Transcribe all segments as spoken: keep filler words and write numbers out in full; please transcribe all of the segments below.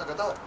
готовы?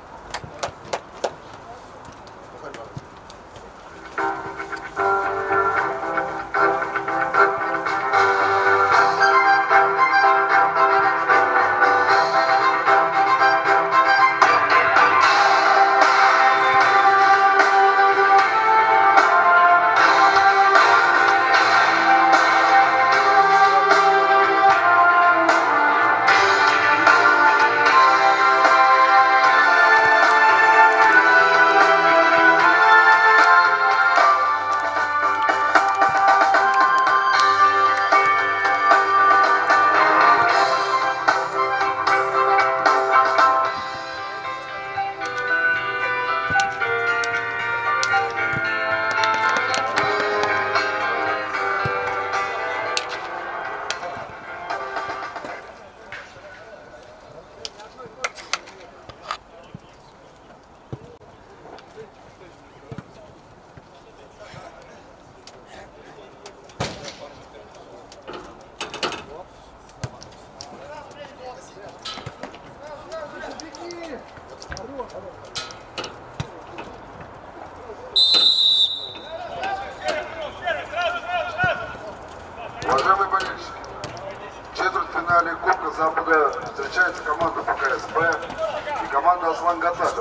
Уважаемые болельщики, в четвертьфинале Кубка Запада встречается команда ПКСБ и команда Аслан Гатагов.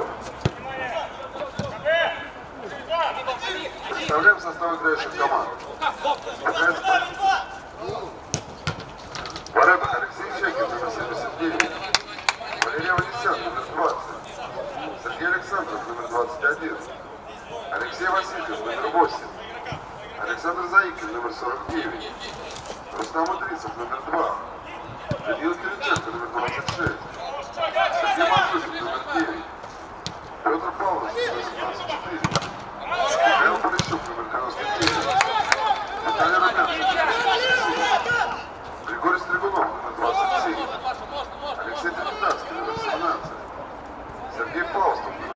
Представляем состав играющих команд. ПКСБ. В воротах Алексей Щекин, номер семьдесят девять. Валерий Ванесян, номер двадцать. Сергей Александров, номер двадцать один. Алексей Васильев, номер восемь. Александр Заикин, номер сорок девять. Рустам Идрисов, номер два. Даниил Кириченко, номер двадцать шесть. Сергей Мансурин, номер девять. Петр Павлович, номер двадцать четыре. Михаил Полищук, номер девяносто девять. Наталья Румянцева. Григорий Стригунов, номер двадцать семь. Алексей Тринидадский, номер семнадцать. Сергей Фаустов, номер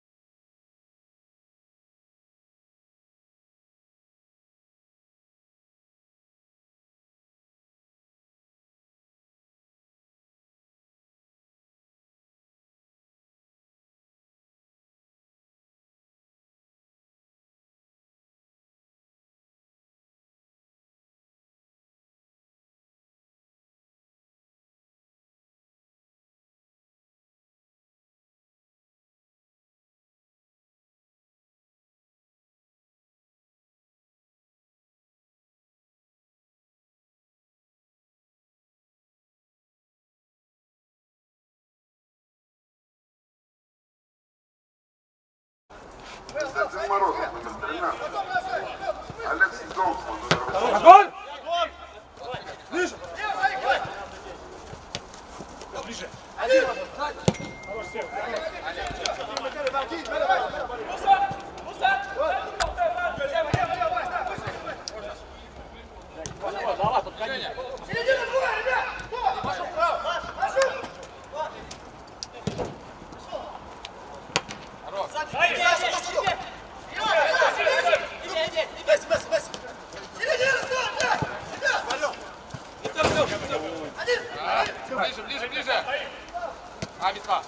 Константин Морозов, номер тринадцать. Алекс Донцман, номер восемнадцать. Огонь! Ближе! Ближе! Хорош, всех! Давай, подходи! Середина двое, ребят! Пошел вправо! Пошел! Хорош! Ближе, ближе, ближе! А, битва!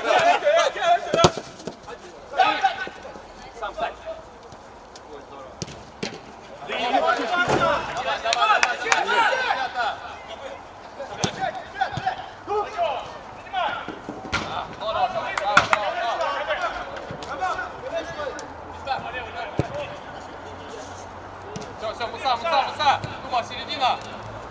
Сам встань! Ой, здорово! Давай, давай, давай! Ребята! Все, все, муса, муса, муса! Дума, середина!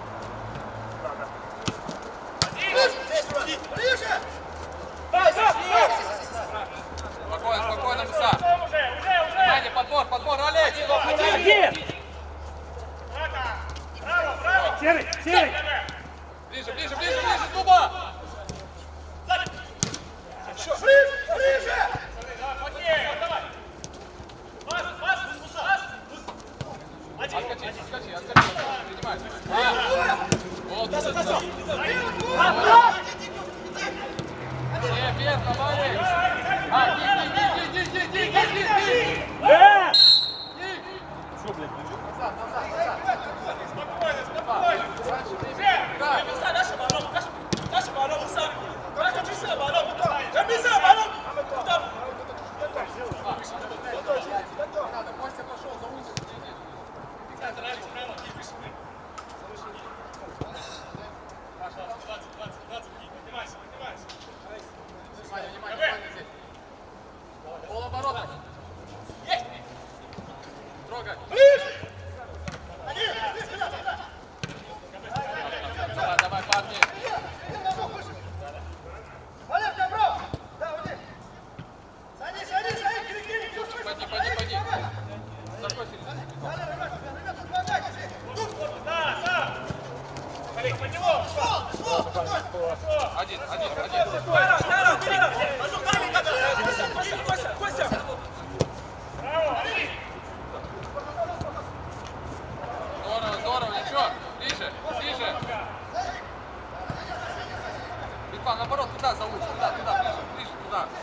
Спокойно, спокойно, муса! Внимание, подбор, подбор, Алекс! Серый, серый! Ближе, ближе, ближе, ближе, Дума! Ближе, ближе! Отскочи, отскочи, отскочи, принимай. Вот, не, без, давай. А, иди, иди, иди, иди, иди, иди, иди. Э! Что, блядь, назад, назад, назад. Спокойно, спокойно. Да. Наша баллон, наша баллон, наша баллон, наша баллон, наша баллон, наша баллон.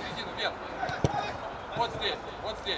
середину, вверх. Вот здесь, вот здесь.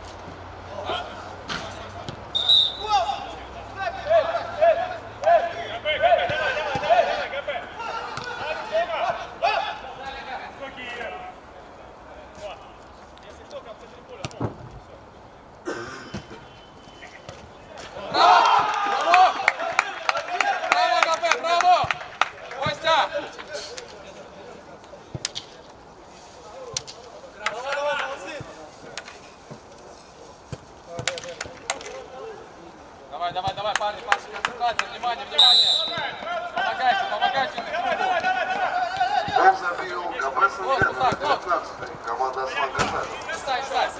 Давай, давай, давай, парни, парни, концентрация, внимание, внимание. Помогайте, помогайте друг другу. Гол забил КП СНГ номер девятнадцать, команда Осман Касар. Сань, Сань.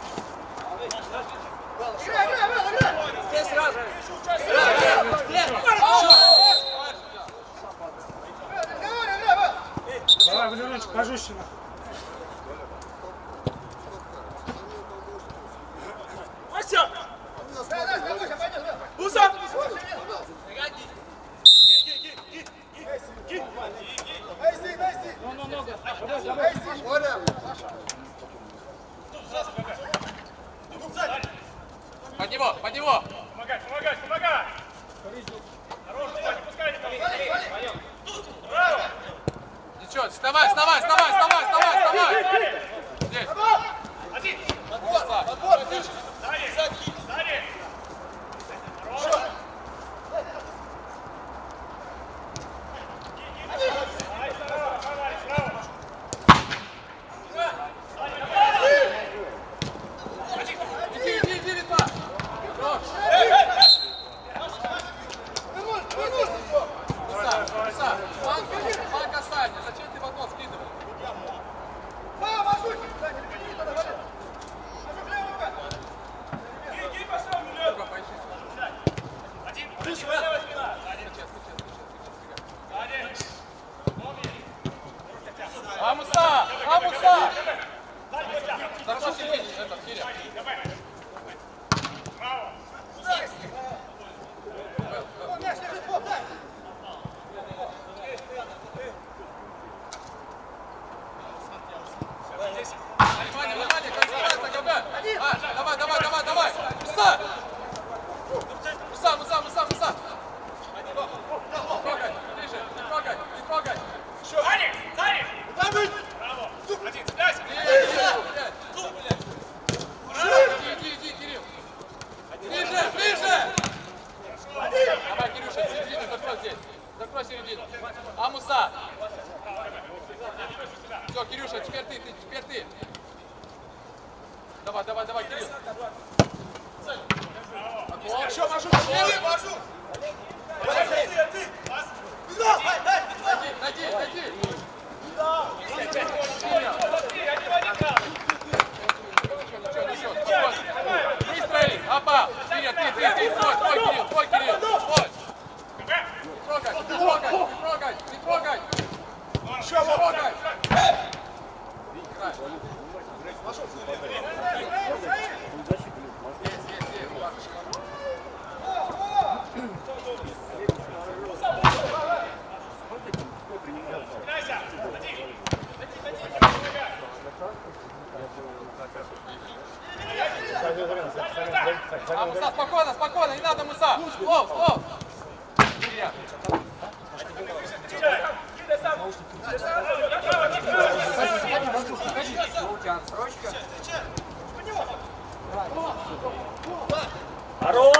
Здесь сразу. Давай, Валерьевич, Кожущина. Вася! Уса! Ну, ну, нога. Под него, под него. Помогай, помогай, помогай! Хорош, не пускай, не помогай! Браво! Ничего, вставай, вставай, вставай, вставай, вставай, вставай. Здесь. Один! Подбор, подбор, Далее! Далее! Хорош! Давай, здорово, давай, браво! Иди, иди, иди, Литва. Хорош. Муса, Муса, фланг касания. Зачем ты в одно скидывал? Иди, пошел, Милен! Друга, поищи. Один! Один! Левая спина! Скачай, скачай, скачай, Далее! скачай. А, Муса! А, Муса! Захват середине, это, Киря. Браво! Внимание, внимание, концентрация, ГБ! А, давай, давай, давай, давай! Муса! Муса, Муса, Муса, Муса! Не трогай, ближе, не трогай, не трогай! Сзади! Сзади! Браво! Один, цепляйся! Иди, иди, иди, Кирилл! Ближе, ближе! Давай, Кирюша, середину закрой здесь. Закрой середину. А, Муса! Все, Кирюша, теперь ты, ты, теперь ты. Давай, давай, давай, Кирилл. Еще машу, машу. Найди, найди, найди. Ничего, ничего, спокойно. Выстроили. Апа. Кирилл, ты, ты, ты, твой, твой, Кирилл, твой, Кирилл, твой. Не трогай, не трогай, не трогай, не трогай. Не трогай. А, Муса, спокойно, спокойно, не надо, Муса. Слов, слов. Кирилл. Хорош!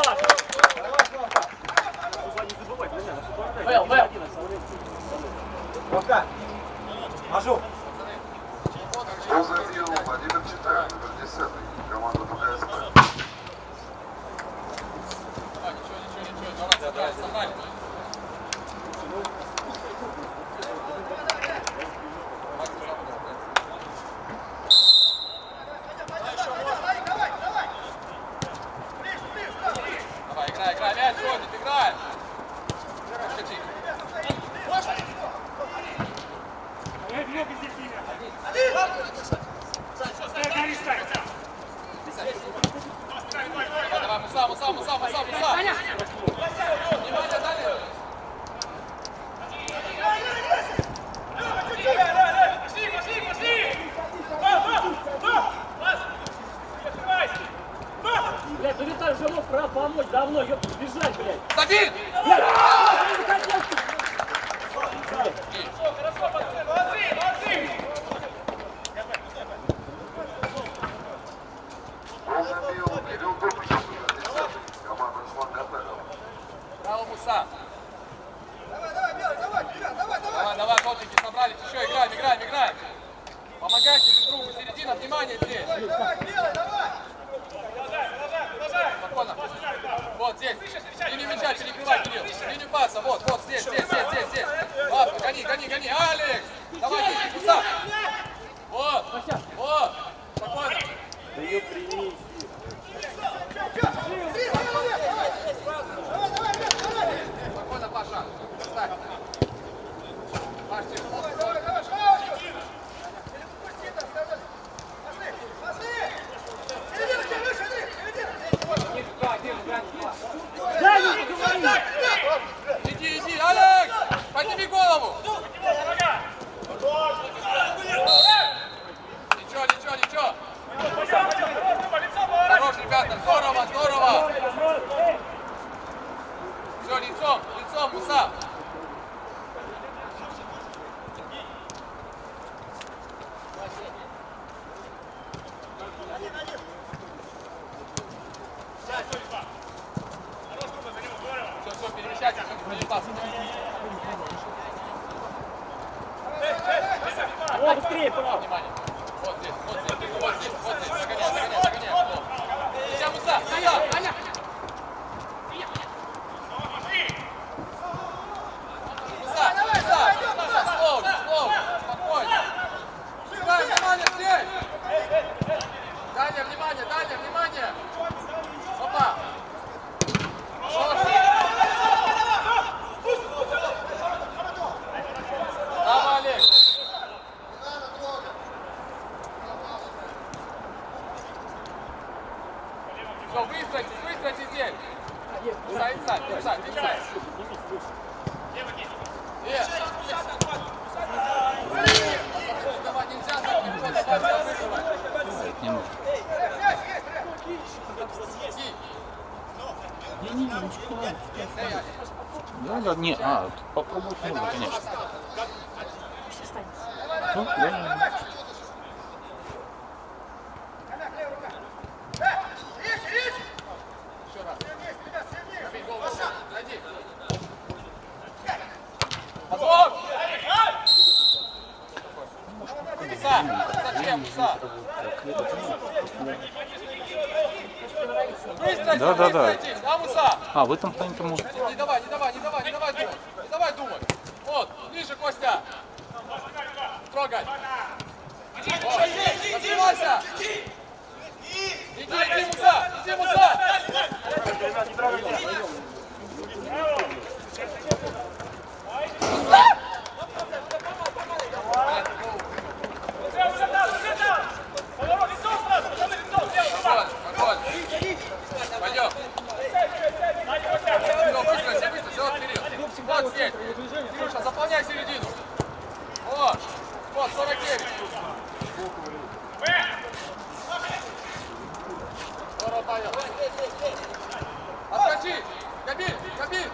Вэл, Вэл. Ровка. Мажу. Гол забил Владимир Читаев, номер десять, команда БКСП. Давай, ничего, ничего, ничего, давай, собрали, собрали. все, ёпта, бежать, блядь. Забей! Гол забил Кирилл Дубчик, номер десять. Команда Руслан Гатагов. Браво, Муса. Давай, давай, Белый, давай, вперед, давай, давай. Давай, давай, желтенькие, собрались, еще играем, играем, играем. Помогайте друг другу, середина, внимание здесь. Давай, давай, Белый, давай. Спокойно. Вот здесь. Линию мяча перекрывай, Кирилл. Линию паса, вот, вот, здесь, здесь, здесь, здесь, здесь. Ладно, гони, гони, гони. Алекс! Давай, Муса. Вот, вот. Спокойно. Да ее прими. Спокойно, Паша. Ставь. Паш, тихо. Давай, давай, шоу! Пусти там, давай. Пошли, пошли! Середина, выше, середина! Да, не говори! Иди, иди, Алекс! Подними голову! Ничего, ничего, ничего! Хорош, ребята, здорово, здорово! Все, лицом, лицом, Муса! Все, все, перемещайтесь, перемещайтесь. О, быстрее, право! Внимание. Вот здесь, вот здесь, вот здесь, вот здесь. Загоняй, загоняй, загоняй. Вот. Сейчас, Муса, Муса, Аня. Муса, Муса, Муса, слово, слово, спокойно. Дай, внимание, здесь. Даня, внимание, Даня, внимание. Опа. Давай, Алекс. Все, выстройтесь, выстройтесь здесь. Инсайд, инсайд, инсайд, инсайд. Нет. Давай, нельзя так легко, давай, давай, выживай. Не нужно. Иди. Не, не, не, ничего. Эй, Алекс. Да, да, не, а, попробовать можно, конечно. Ну, да. Еще раз. Забей голову. Найди. Подбор! Муса! Зачем, Муса? Быстро, Да, да, да. выстроитесь, да, Муса? А, в этом плане-то можно. Не давай, не давай, не давай, не давай думать. Не давай думать. Вот, ближе, Костя. Трогай. Вот. Развивайся. Иди, иди, Муса, иди, Муса. Пойдем. Все, быстро, все быстро, все, Кирилл. Вот здесь. Кирюша, заполняй середину. Вот. Вот, сорок девять. Здорово, Павел. Отскочи. Габиль, Габиль.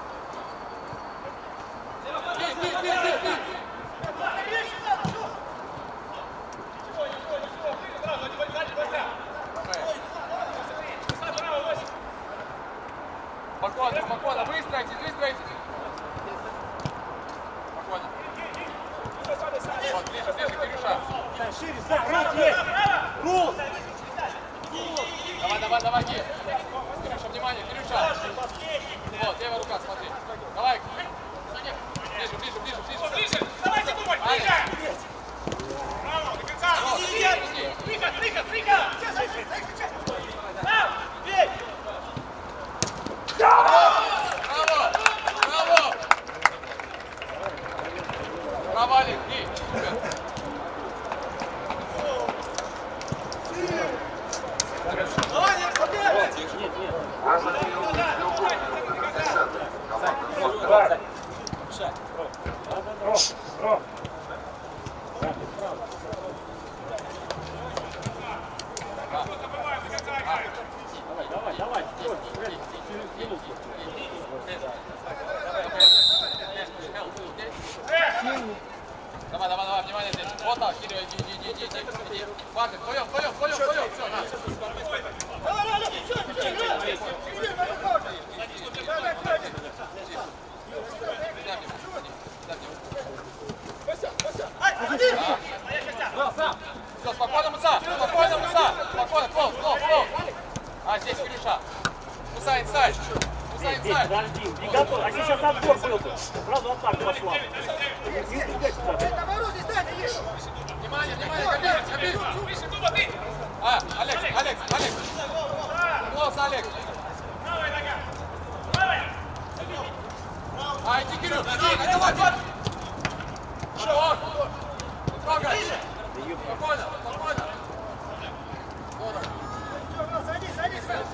Бей, бей, бей, бей, бей. Спокойно, спокойно, выстроитесь, выстроитесь. Спокойно. Вот, ближе, ближе, Кирюша. Шире, закрыть есть! Рул! Давай, давай, давай, Ки. Кирюша, внимание, Кирюша. Вот, левая рука, смотри. Давай. Ближе, ближе, ближе, ближе. Ближе, давайте думать, ближе! Браво, до конца! Вот, иди. Тихо, тихо, тихо! Там, бей! Браво! Браво! Браво, Олег, Ки. Гол забил Кирилл Дубчик, номер десять. Команда Руслан Гатагов. Ром, Ром. Давай, давай, давай. Ладно, вдвоем, вдвоем, вдвоем, вдвоем. Все, на. Давай, давай, все, все, играй! Середина, на руках! Да, да, да. Все, спокойно, Муса! Спокойно, Муса! Спокойно, клоус, клоус, клоус! А, здесь Кирюша. Муса инсайд. Муса Здесь, инсайд. подожди, не готов. А сейчас отбор был бы. Сразу атака пошла. Не убегай сюда. Это мороз, здесь Даня есть! Внимание, внимание, Кабир, Кабир! А, Алекс, Алекс, Алекс! Клоус, Алекс! А, иди, Кирилл, иди, давай, давай! Вот! Трогай! Спокойно, спокойно! Здорово! Садись, садись, садись!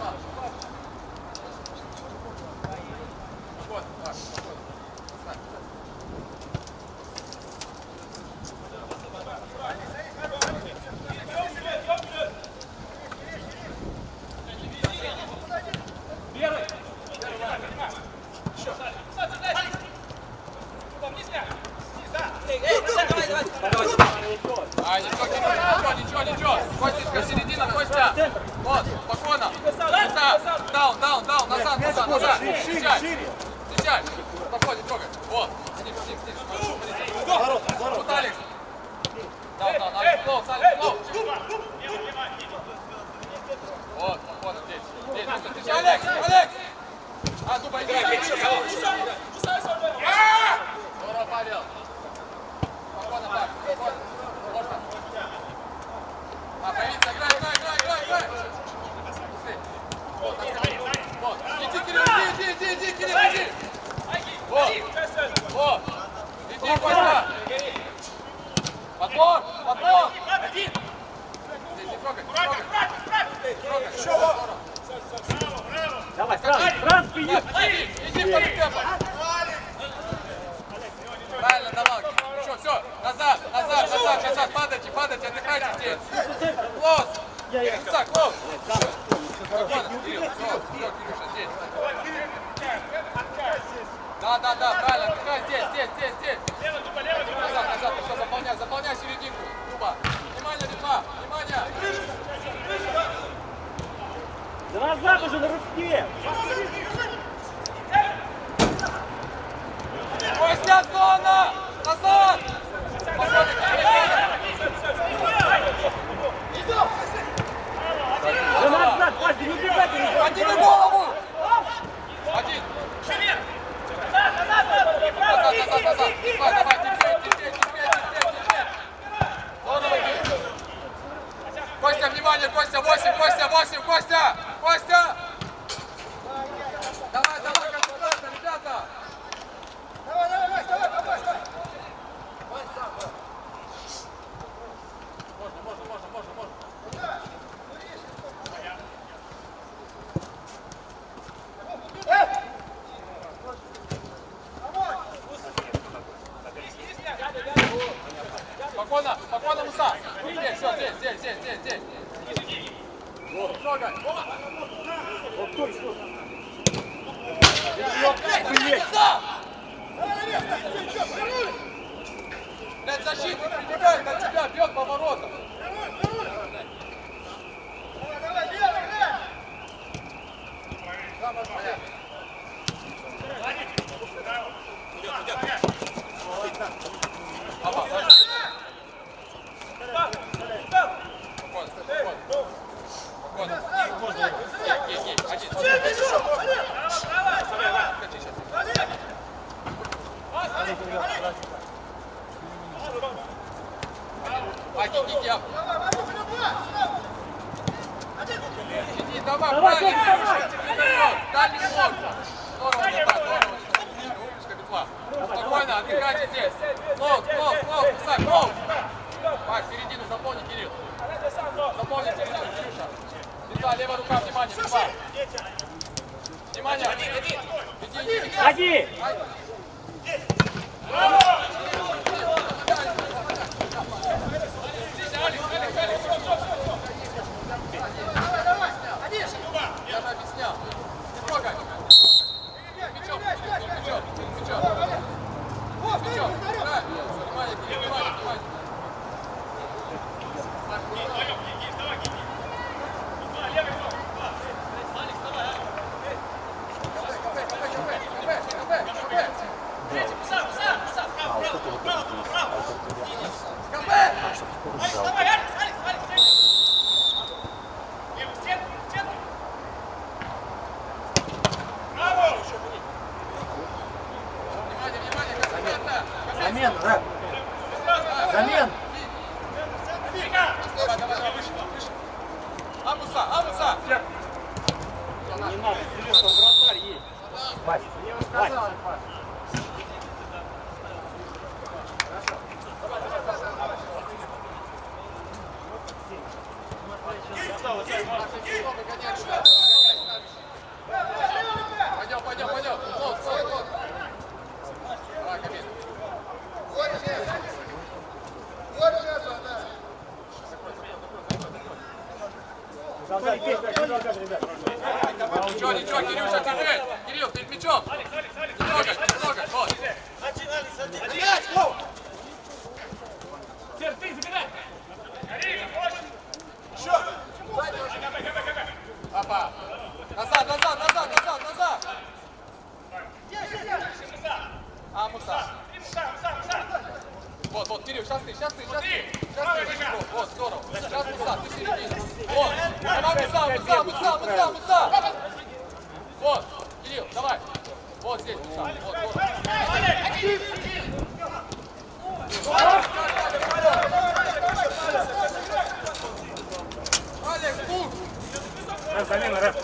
Вот, так, спокойно. А, ничего, ничего, ничего, ничего. Костечка, середина, Костя. Вот, спокойно. Назад, даун, даун, даун, назад, назад, назад. Встречай, встречай. Спокойно, трогай. Вот, сниз, сниз, сниз. Вот, Алекс. Даун, даун, Алекс, клоус, Алекс, клоус. Вот, спокойно, здесь. Здесь, встречай, Алекс, Алекс. А, Дуба, иди. Здорово, Павел. Спокойно, Павел, спокойно. Можно. А, появиться, играй, играй, играй, играй, играй. Вот, вот. Иди, Кирилл, иди, иди, иди, Кирилл, иди. Вот, вот. Иди, Костя. Подбор, подбор. Здесь, не трогай, не трогай. Не трогай. Давай, Франц, Франц, иди. Иди, иди, вторым темпом. Правильно, давай. Все, все, назад, назад, назад, назад, падайте, падайте, отдыхайте здесь. Клоус, Кирюша, клоус. Спокойно, Кирилл, все, все, Кирюша, здесь. Да, да, да, правильно, отдыхай здесь, здесь, здесь, здесь. Назад, назад, еще заполняй, заполняй серединку. Дуба. Внимание, Дюма, внимание. Да назад уже на рывке. Костя, зона! Назад! Да назад, Вася, не убегай, не убегай. Один на голову! Один! Назад, назад, назад! Давай, давай, теперь, теперь, теперь, теперь, теперь! Здорово! Костя, внимание, Костя, восемь, Костя, восемь, Костя! Костя! Давай, давай, концентрация, ребята! Давай, давай, Макс, давай, давай, давай! Можно, можно, можно, можно, можно. Спокойно, спокойно, Муса. Здесь, все, здесь, здесь, здесь, здесь, здесь. Трогай. Вот точно. Блядь, защитник прибегает от тебя, бьет по воротам. Давай, давай, бей, бей! Ага, дальше. Спокойно, спокойно. Спокойно. Есть, есть, один. Скачи сейчас. Один, иди, иди. Иди, давай, Давай, правильно. давай. Дальний ход. Здорово, не так, здорово. Умничка, Бетла. Спокойно, отдыхайте здесь. Клоус, клоус, клоус, Муса, клоус. Пак, середину заполни, Кирилл. Заполни середину, Кирюша. Бетла, левая рука, внимание, Бетла. Внимание. Иди, иди, иди. Ходи. Я же объяснял. Не трогай. Мячом, мячом, мячом. Мячом. Внимание, внимание, внимание. Пась. Пась. Пойдем, пойдем, пойдем. Вот, вот, вот. Давай, Камиль. Залтай, пей, как ребят. Ничего, ничего, Кирюша, держи. Кирилл, перед мячом. Не трогай, не трогай. Вот. Терпи, забирай! Папа. Назад, назад, назад, назад, назад. А, Муса. Вот, вот, Кирилл, сейчас ты, сейчас ты, сейчас ты. Сейчас ты, выше, вот, вот, здорово. Сейчас Муса, ты середина. Вот, давай, Муса, Муса, Муса, Муса, Муса. Вот, Кирилл, давай. Вот здесь, Муса, вот, вот. Алекс, пуш! Рэп, замена, рэп.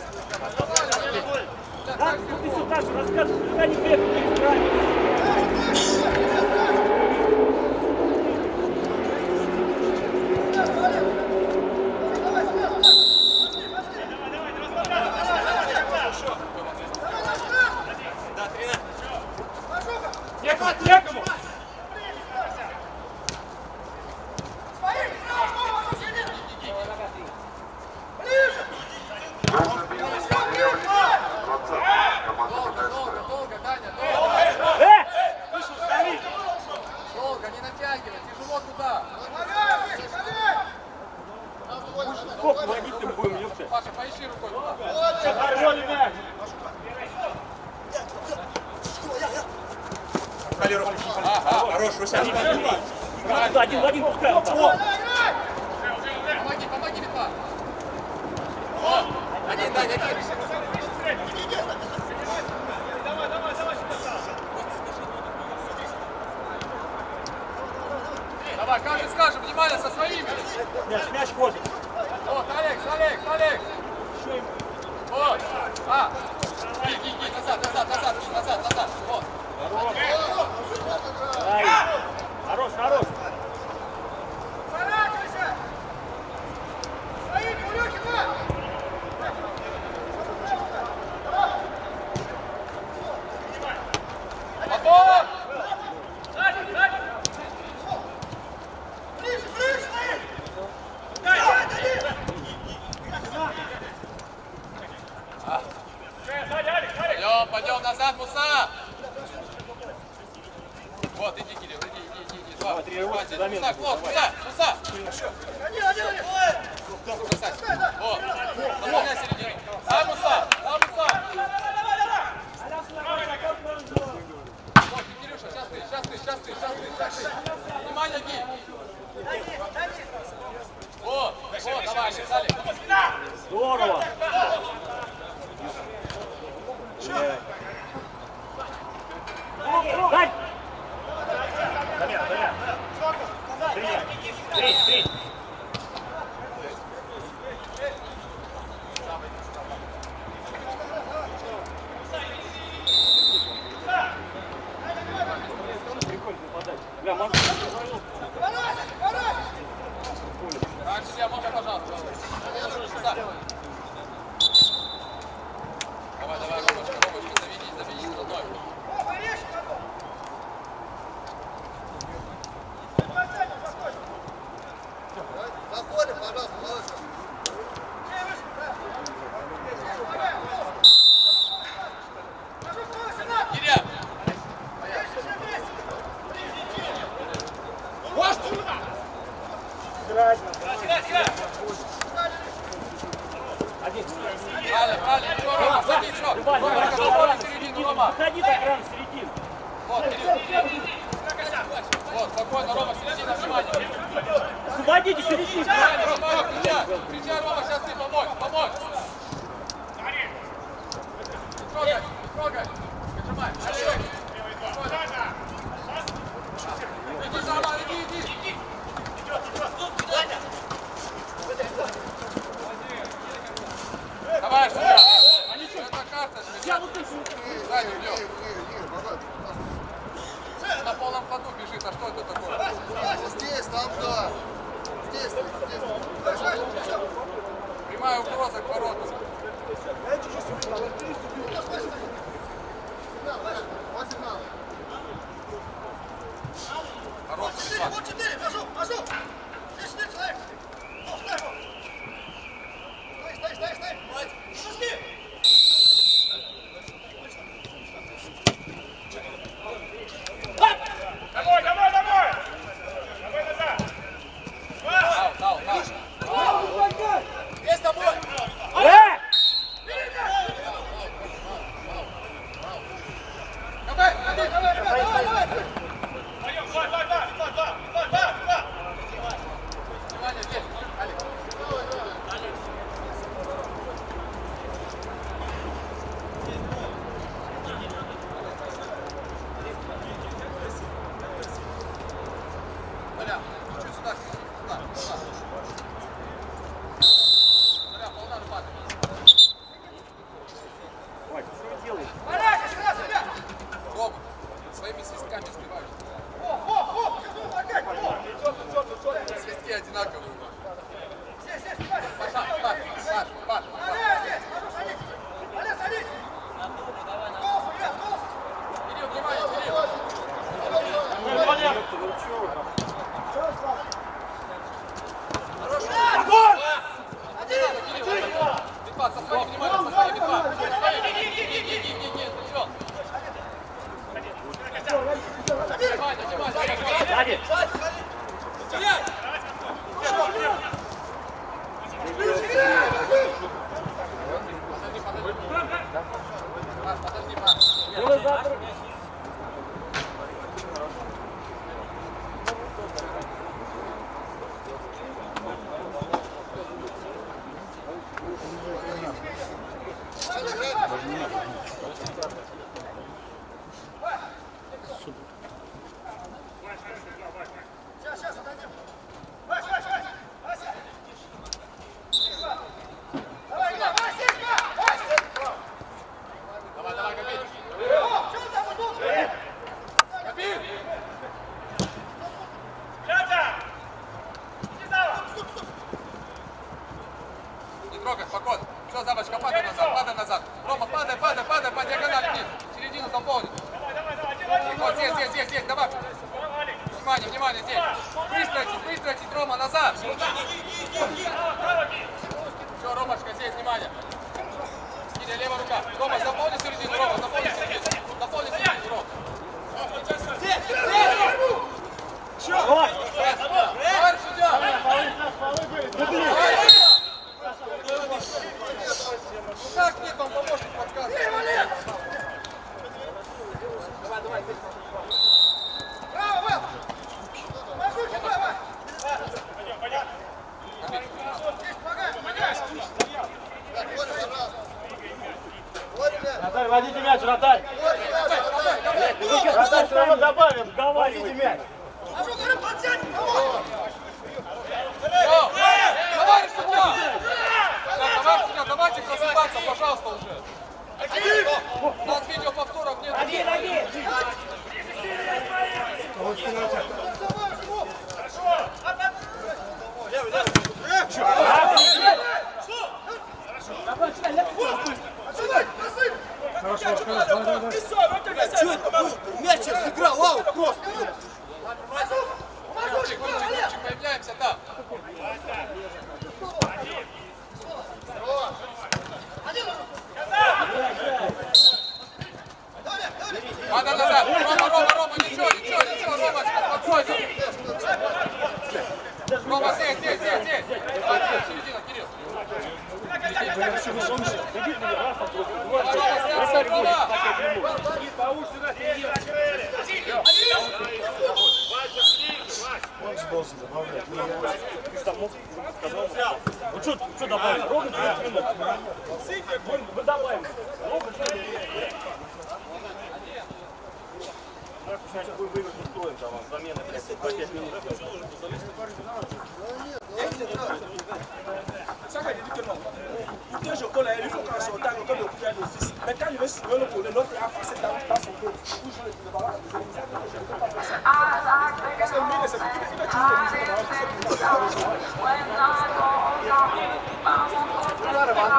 Да, ну ты сюда же рассказывай, сюда не крепко, не правильно. Некому! Нужно бить. Валерия Валентиновна, команда Долго, ПТСП. долго, долго, Даня, долго. Э! Вышел, стави! Долго, не натягивай, тяжело туда. Сколько водить-то будем, ёпта? Паша, поищи рукой туда. Оторвали мяч! Ага, Хорош, Руся! Туда, один в один пускай. Вот, вот. помоги, помоги, Витва. Вот, один, Даня, один. Давай, каждый скажем, внимание со своими. Мяч, мяч ходит. Вот, Алекс, Алекс, Алекс. Вот, а. Ги, ги, ги, назад, назад, назад, назад, назад. Вот. Ай. Хорош, хорош. Потом! Пойдем, пойдем назад, Муса! Вот, иди, Кирилл, иди, иди, иди, иди. Два, тренируйся, замену. Муса, вот, Муса, Муса! Красавчик. Вот, наполняй середину. Да, Муса, да, Муса! Вот, Кирюша, сейчас ты, сейчас ты, сейчас ты, сейчас ты, сейчас ты. Внимание, Ги! Вот, вот, давай, Алекс, Алекс. Здорово. Дань! Замена, замена. Три, три, три. Прикольно подать. Бля, можно? Так, судья, можно, пожалуйста. Муса. Давай, давай, Ромочка, Ромочка, заведи, заведи за мной. Заходим, пожалуйста, малышка. Киря! Играть. Аля, Аля, еще, Рома, сади, еще. Рома, готовь середину, Рома. Заходи так рано в середину. Вот, Кирилл. Вот, спокойно, Рома, середина, внимание. Освободите середину. Внимание, внимание, встречай. Встречай, Рома, сейчас ты помочь, помочь. Не трогай, не трогай. Прижимай. Алекс. Иди, Рома, иди, иди. Давай, судья. Это карточка. Я вот это. Сзади, Близок к воротам. Хороший шаг. Вот четыре, вожу, вожу. Здесь нет человек. Стой, стой, стой, стой. Пусти. Домой, домой, домой! Домой назад! Дал, дал, дал. Есть тобой. Э! Давай, давай, давай, Давай, давай, давай. Вдвоем, два, два, два, два, два, два, два, два! внимание здесь. Алекс. Толя, чуть сюда, сюда, сюда. Толя, полна рубата. Вань, что вы делаете? Маляка, сюда, сюда. Рома, своими свистками сбиваешь. О, о, о, сейчас нужно опять. О. Свистки одинаковые. Здесь, здесь, снимай. Паш, Паш, Паш, Паш. Маля, здесь. Вожу, садись. Маля, садись. Голос, Илья, голос. Кирилл, внимание, Кирилл. Ну, понятно, ну чего вы там? Огонь! Один. Битва, со своим вниманием, со своим битва. Не, не, не, не, ты чё? Внимание, внимание, Сзади! Подожди, подожди. Паш, подожди, Паш. Делай завтра. Сейчас, сейчас, отойдем. Вась, Вась, Вась. Вася. Давай, Илья, Вась, Сишка. Вась, Сишка. Давай, давай, Габин. О, что там идут? Габин! Ребята! Иди зала! Не трогай, спокойно. Все, Забочка, падай назад, падай назад. Рома, падай, падай, падай, по диагонали вниз. Середину заполни. Давай, давай, давай, один, один, Вот здесь, здесь, здесь, здесь, давай. Внимание, внимание, здесь. Быстротить, быстротить, Рома, назад. Все, Ромашка, здесь, внимание. Киря, левая рука. Рома, заполни середину, Рома, заполни середину. Заполни середину, Рома. Вот! Марш, судья! Давай, судья! Ну как мне там помощник подсказывает? Браво, Вэл. Мажульки, давай. Пойдем, пойдем. Здесь помогай, помогай. Наталья, водите мяч, Наталья! Наталья, все равно добавим, договаривай. мяч. Мажу, говорю, подсядь, помог. Товарищ судья! Да, товарищ судья, давайте просыпаться, пожалуйста, уже. У нас видеоповторов нет. Один, один! Мяч сыграл, аут просто. Мальчик, мальчик, мальчик, появляемся там. Надо назад. Рома, Рома, Рома, ничего, ничего, ничего, Ромочка, спокойно. Рома, здесь, здесь, здесь, здесь. Середина, Кирилл. Рома, снялся, Рома. Ну что, что добавим? Ровно тридцать минут. Мы добавим. Ровно тридцать минут. Значит, вы выиграть устроим там, замены, блядь, по пять минут. Ça va dire que non. Pour que je connais, il faut qu'on sorte comme le couteau d'office. Mais quand il veut se le pour l'autre, il a passé dans son dos. Pour jouer le ballon, je ne peux pas faire ça. Parce que le milieu, c'est qu'il a toujours le muscle dans le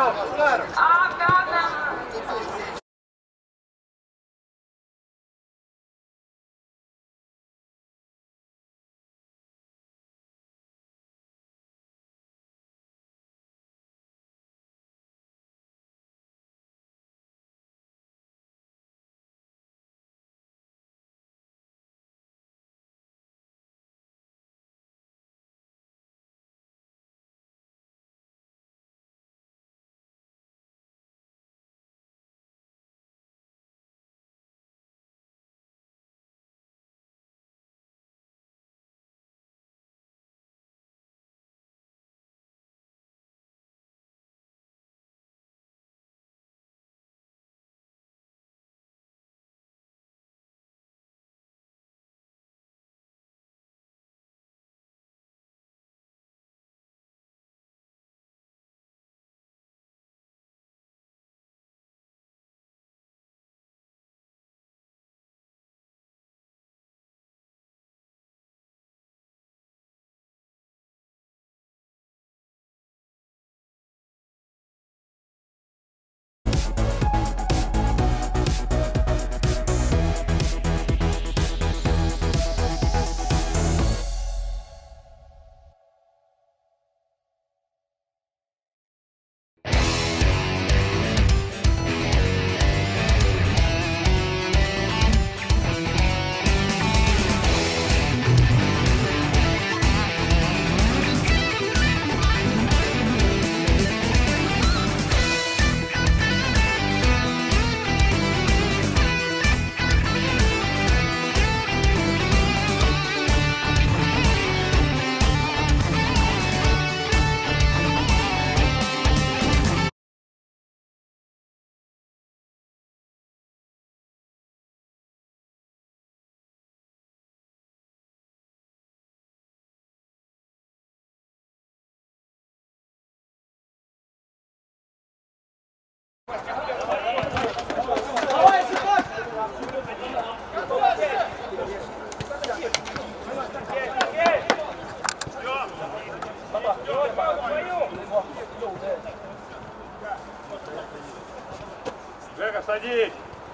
Жека, садись!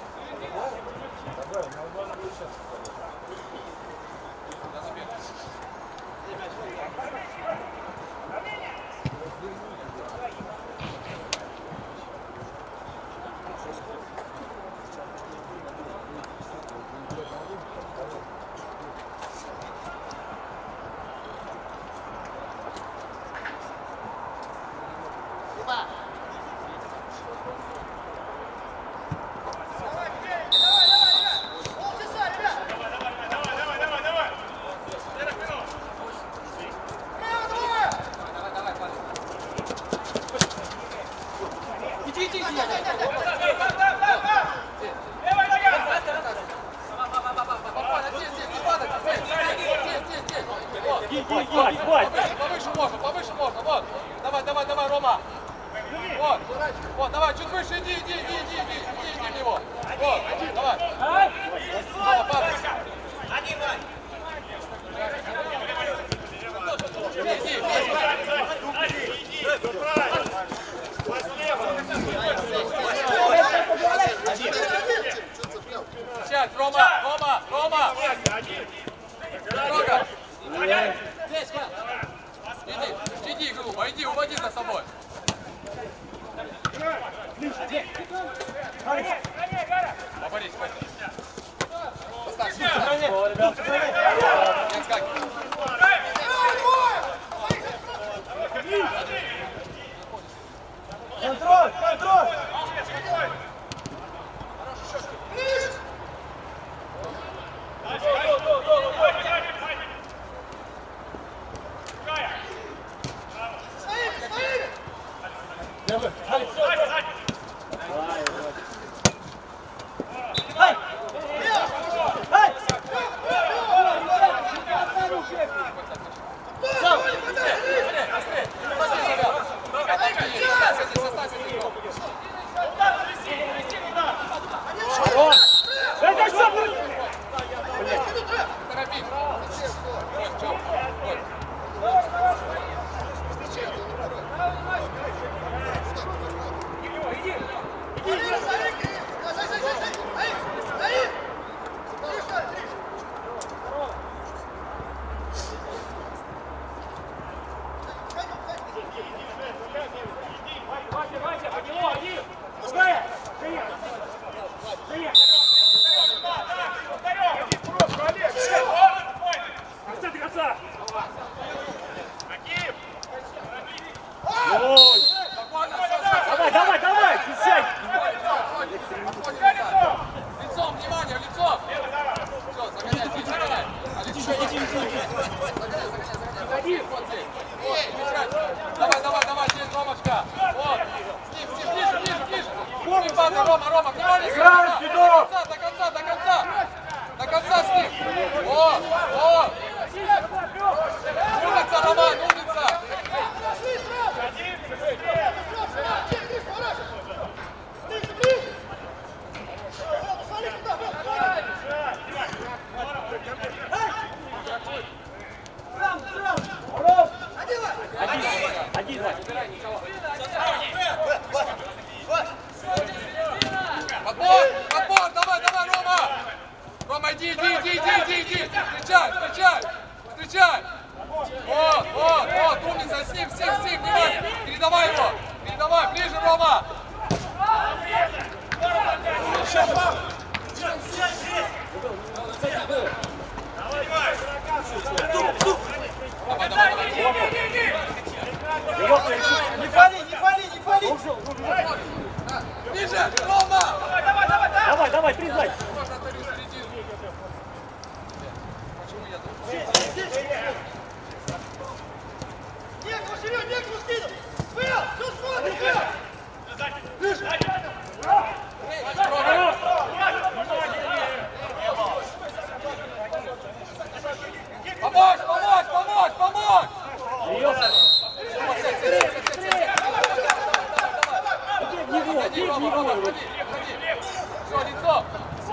Повыше можно, повыше можно, вот. Давай, давай, давай, Рома. Вот, вот, давай, чуть выше, иди, иди, иди, иди, иди, иди, иди в него. Вот, давай. Рома, падай. Иди, иди. Сейчас, Рома, Рома, Рома. Трогай. Иди, иди игру, иди, уводи за собой. Поборись, поборись. Контроль, контроль! давай, давай, пищай! Лицом, внимание, лицом! Все, загоняй, ты загоняй! Еще, еще, еще! Загоняй, загоняй, загоняй! Вот здесь! Вот, мешать! Давай, давай, давай, здесь, Ромочка! Вот! С ним, с ним, ближе, ближе, ближе! Не падай, Рома, Рома, внимание! До конца, до конца, до конца! До конца с ним! Вот, вот! Умница, Роман, умница! Один, два. Подбор, подбор, давай, давай, Рома! Рома, иди, иди, иди, иди, иди, иди! Встречай, встречай, встречай! Вот, вот, вот, умница, с ним, с ним, с ним, внимание! Передавай его, передавай, ближе, Рома! Давай, давай, давай! Не фали, не фали, не фали! Ближе, Рома! Давай, давай, признай! Можно оторвать середину. Почему я Некому, Серега, некому скинул! Был! Все смотри, был! Помочь, помочь, помочь, помочь! Отходи, Рома, Рома, отходи, отходи. Все, лицо.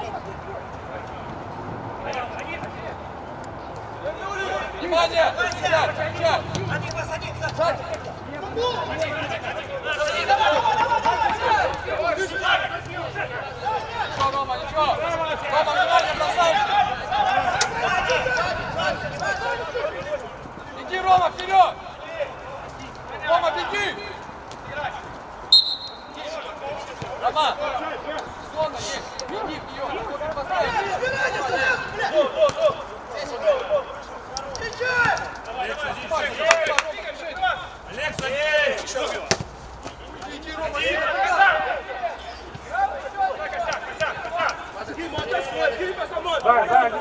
Внимание! Встречать, встречать! Ничего, Рома, ничего! Рома, внимание, красавчик! Иди, Рома, вперед! Рома, беги! Рома! Зона есть! Беги в нее! Кто ты поставишь? Иди, Рома, иди! Давай, давай!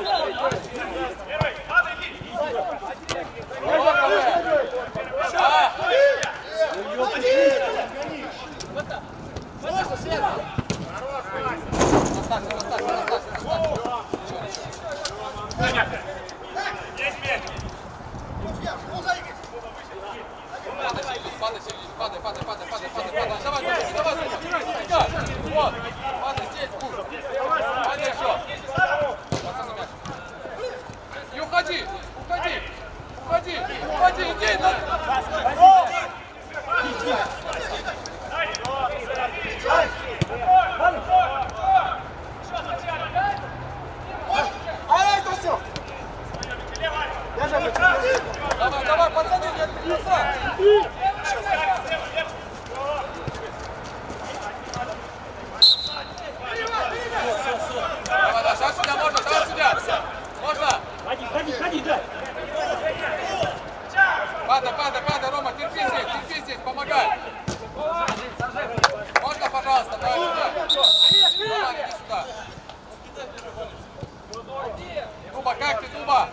Падай, Сергей, падай, падай, падай, падай, падай, падай. Давай, давай, давай, давай. Вот, падай здесь, кур. Падай еще. Пацаны, мяч. И уходи, уходи, уходи, уходи, иди. Давай, давай, пацаны, не отбросай. Давай, да, шаг сюда можно, шаг сюда. Можно? Ходи, ходи, ходи, да! Падай, падай, падай, Рома, терпи здесь, терпи здесь, помогай. Можно, пожалуйста, давай сюда. Давай, иди сюда. Дуба, как ты, Дуба?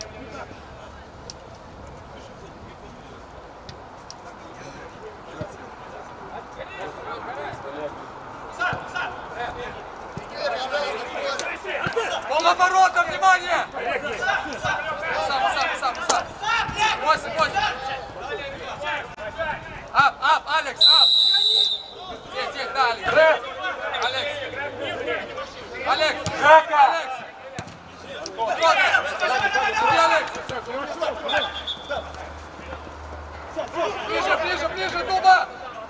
Полоборота, внимание! Сам, сам, сам, сам. Восемь, восемь. Ап, ап, Алекс, ап. Здесь, здесь, да, Алекс. Алекс. Алекс. Алекс. Алекс. Ближе, ближе, ближе, Дуба.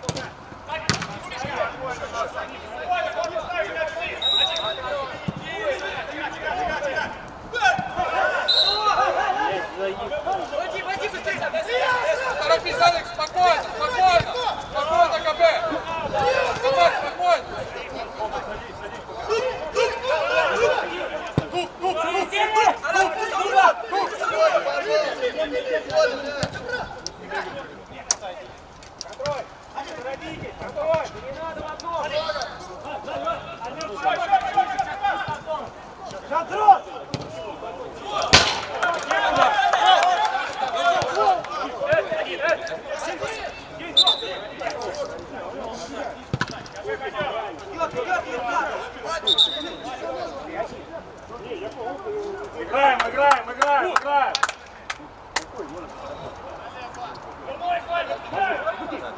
Води, води быстрее! Торопись, Алекс, спокойно, спокойно. Спокойно, КБ. Давай, спокойно. Туп, туп, туп, туп, туп. Контроль! Пробейте! Контроль!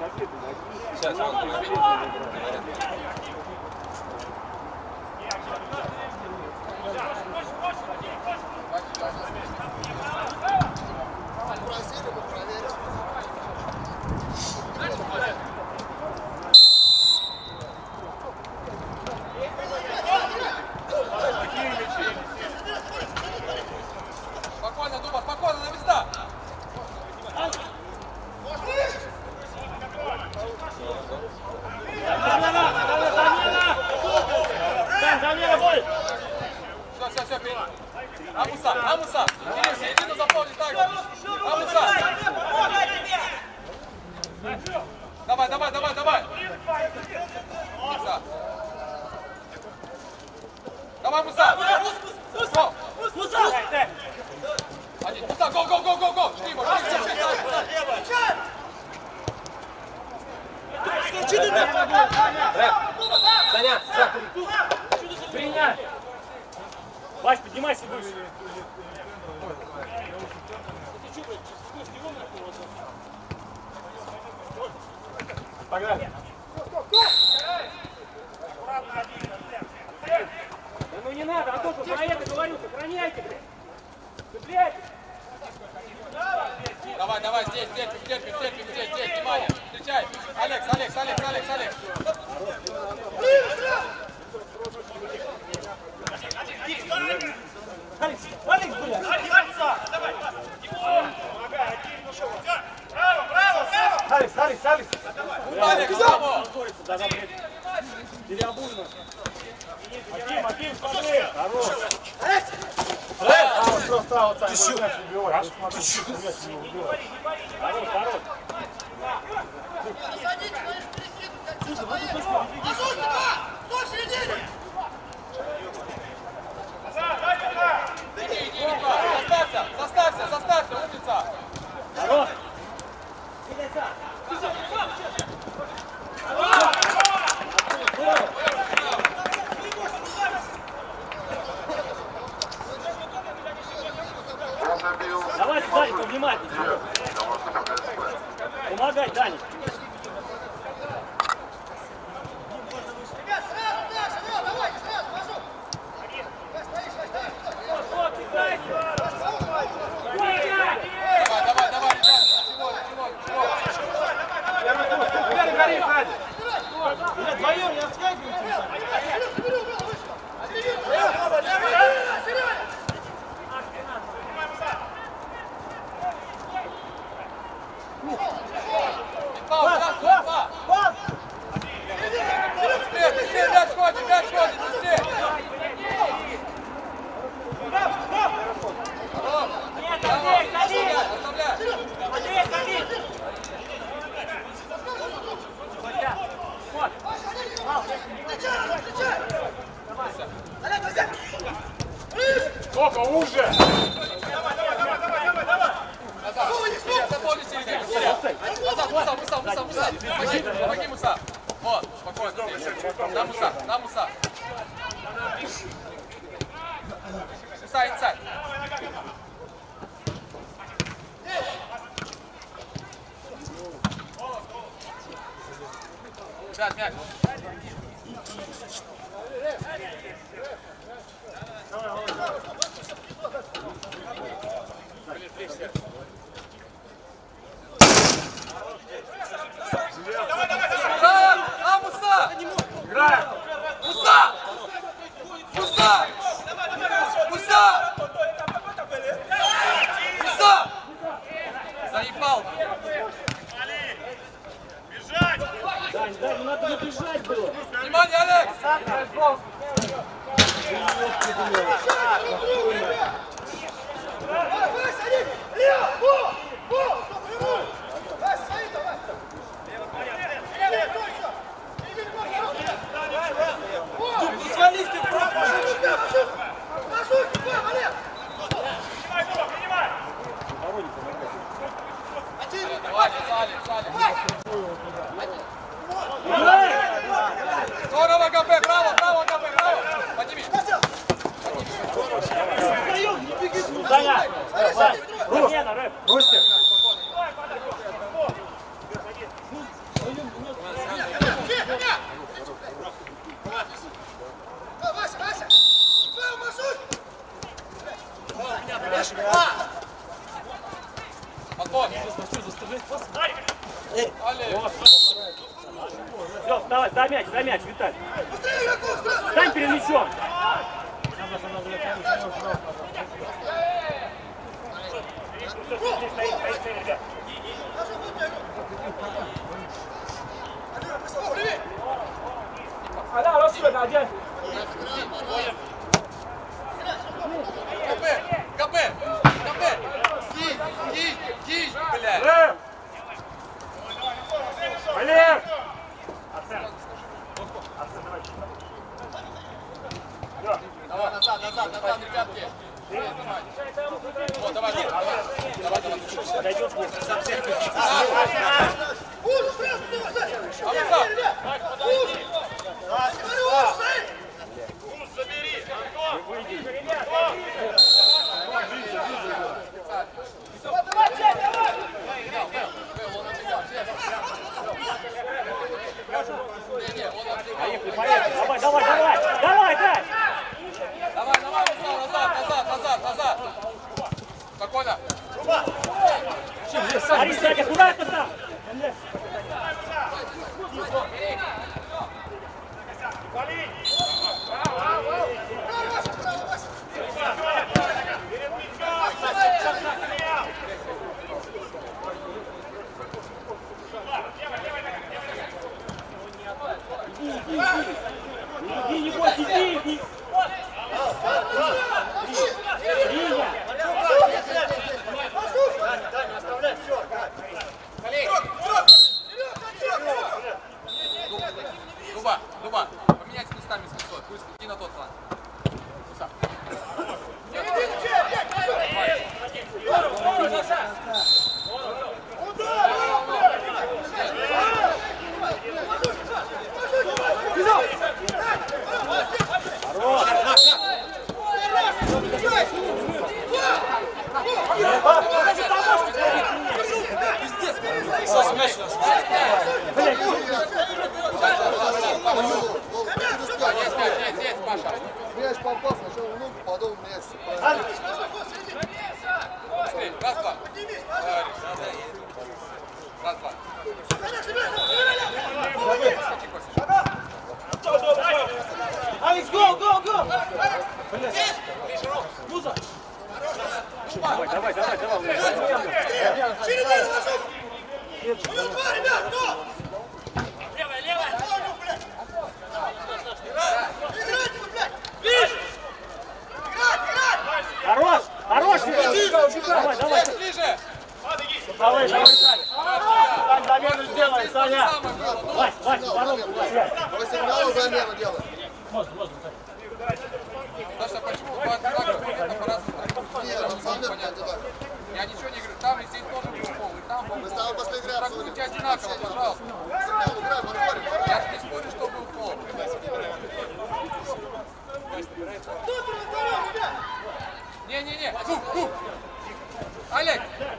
Сейчас, он не убедит. Спокойно, Дуба, спокойно, на места! Замена будет! Все, все, все, бери. Амуса, Амуса! Интересно, иди на заполни так же. Амуса! Давай, давай, давай, давай! Муса! Давай, Муса! Муса! Муса! Один, Муса, го, го, го, го, го! Жди его, жди его, жди его! Саня, принять! Вась, поднимайся выше! Погнали! Да ну не надо, Антоша, про это говорю, сохраняйте! Цепляйте! Давай, давай, здесь, здесь, терпим, терпим, здесь, здесь, внимание! Встречай! Алекс, Алекс, Алекс, Алекс, Алекс! Алекс, Алекс, блядь! Алекс, Алекс, Алекс! Алекс, браво! Переобуйно! Аким, Аким, смотри! Хорош! Алекс! А, он просто вот так вот мяч убивает. Ты что? Мяч не убивает. Хорош, хорош! Садитесь, знаешь, перекидывать, как чисто поехали! Азур, два! Кто в середине? Иди, иди, Витва! Заставься, заставься, заставься, умница! Хорош! Он забил. Давай, Даня, повнимательнее. Помогай, Даня. Ребят, сразу дальше, ну, давайте, сразу, прошу! Вась, стоишь, Вась, стоишь! Давай, давай, давай, ребят! Ничего, ничего, ничего! Теперь гори сзади. Или вдвоем, я скайкаю тебя. Пас, пас, пас! Пас! Быстрее, быстрее, мяч ходит, мяч ходит, быстрее! Хорош! Давай, оставляй, оставляй! Сколько уже? Назад, быстрее, заполни середину, быстрее! Назад, Муса, Муса, Муса, Муса! Помоги, помоги, Муса! Вот, спокойно, на Муса, на Муса! Муса, инсайд! Ребят, мяч! А, Муса! Играем! Муса! Муса! Муса! Муса! Заебал! Дань, Дань, надо не бежать было! Внимание, Алекс! Вась, садись! Лево! Во! Во! Прямой! Вась, стоит, давай! Лево, точно! Не свались ты, брат! Прошу, Степан, Олег! Давай, Алекс, Алекс! Здорово, ГП! Браво, браво, ГП! Браво! Подними! Даня! Замена, Рэп! давай, за мяч, за мяч, Виталий. Стань перед мячом. Allez, alors, sur le gardien. Капе, капе, капе. Ки, ки, ки, блядь. Валер! Давай назад, назад, назад, ребятки. Вот, давай, давай, давай, давай. Дойдет. Поехали, поехали. Давай, давай, давай. Давай, дай. Давай, давай, назад, назад, назад, назад. Спокойно. Смотри, сзади, аккуратно там. Иди, не бойся, иди, иди. Линия. Дуба, Дуба, поменяйте местами с высотой. Пусть иди на тот план. Сам. Мяч попал сначала в ногу, потом в мяч. Раз, два. Раз, два. Алекс, go, go, go! Давай, давай, давай, давай. Хорош, хорош. Давай, давай. Ближе. Давай, давай, Сань, замену сделай, Саня. Вась, Вась, воронку, Вась. По сигналу замену делай. Можно, можно. Саша, почему вы одинаково? Это по-разному. Нет, там сам понятно. Я ничего не говорю. Там и здесь тоже был пол, и там был Мы пол. с тобой последний раз Трактуйте одинаково, пожалуйста. сигнал играем, мы Я же не спорю, что был пол. Не-не-не. Фу, фу. Олег.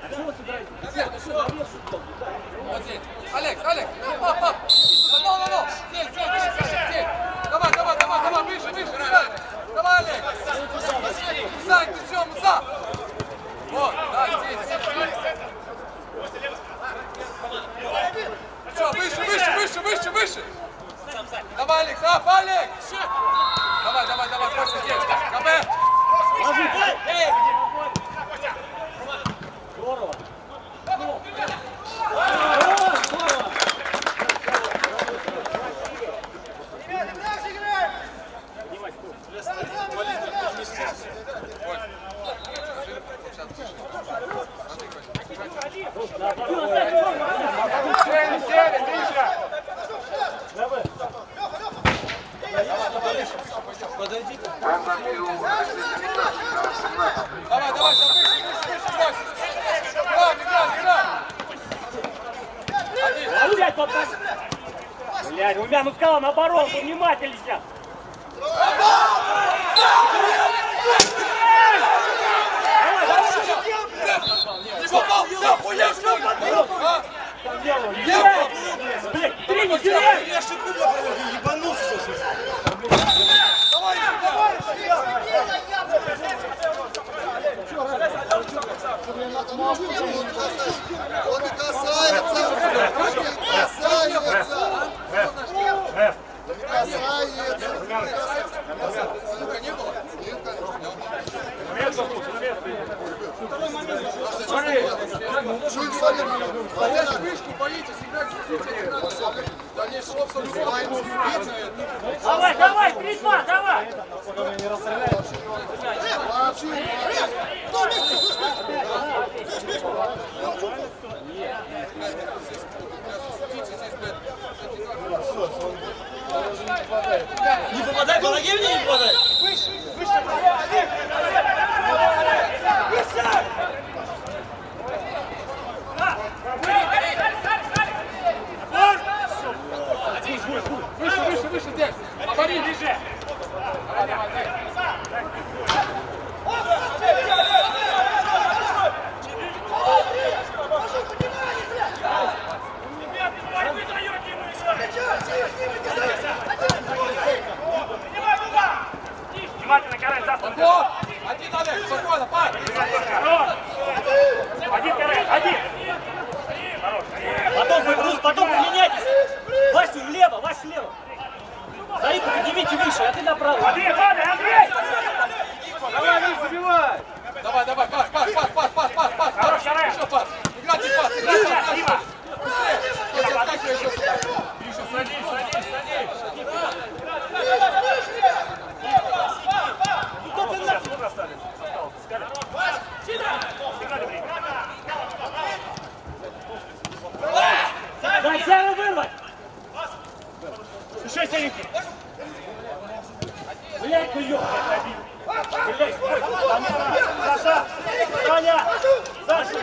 Вот здесь. Олег, Олег. Пап, пап. Ну, ну, ну. Здесь, здесь, здесь, здесь. Давай, давай, давай, давай. Выше, выше, давай. Давай, Олег. Сань, ты все, Муса. Вот, да, здесь. Все, выше, выше, выше, выше, выше. Давай, Алекс, ап, Алекс. Давай, давай, давай, больше здесь. КБ. Здорово. Он забил восемнадцать. Давай, давай, сейчас выше, выше, выше, выше. Играй, играй, играй. Опять попасть. Блядь, у меня ну сказал наоборот, внимательно сейчас. Не попал, все, хуя, что ли? Блядь, три не теряй! Я ошибку ебанулся сейчас. Давай, давай. Он не касается! Он не касается! Давай, давай, три-два, давай! Не попадай, помоги мне, не попадай! Выше, выше! Выше, выше, выше здесь. Обори, ближе. Давай, давай, давай. Внимательно, Карен, завтра! Вот! Один, Олег, спокойно, парень! Один, Карен, один! Потом вы, Брус, потом поменяйтесь! Васю влево, Вася влево! Зарипу поднимите выше, а ты направо! Андрей, падай, Андрей! Давай, Вик, забивай! Давай, давай, пас, пас, пас, пас, пас, пас, пас, Хорош, пас, Карен! еще пас! Играйте пас, играйте пас, играйте пас! Миша, садись, садись, садись! Кто ты нахуй? Сколько остались? Осталось. Сыграли время. Дай Сяру вырвать! Слушай, Сеньки! Блядь, ты ёбаный! Блядь, стой! Саша! Саня! Саша!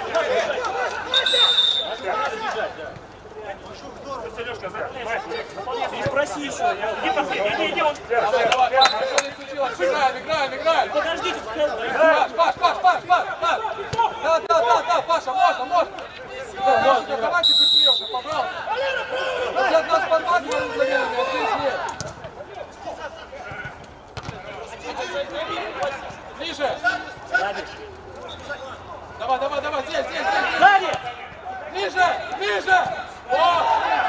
Сережка, не спроси еще. Иди последний, иди, иди, он. Давай, давай, пас, ничего не случилось, играем, играем, играем! Подождите, Паш, Паш, Паш, Паш, Паш, Паш! Да, да, да, да, Паша, можно, можно! Да, давайте быстрее уже, пожалуйста! Если от нас подмахивают заменами, а здесь нет! Ближе! Давай, давай, давай, здесь, здесь, здесь! Сзади! Ближе, ближе! О,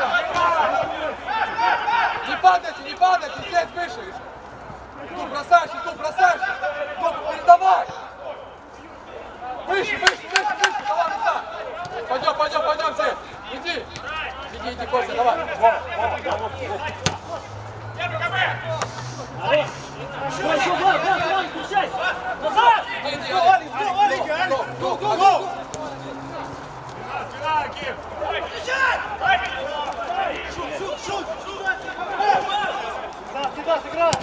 не падайте, не падайте, здесь выше! Тут бросаешь, тут бросаешь! Тут передавай! Выше, выше, выше, выше, давай, Руса! Пойдем, пойдем, пойдем, здесь! Иди! Иди, иди, Костя, давай! Давай, давай, давай, включай! Назад! Иди, иди, Алекс! Go, go, go, go! Сюда, сыграй!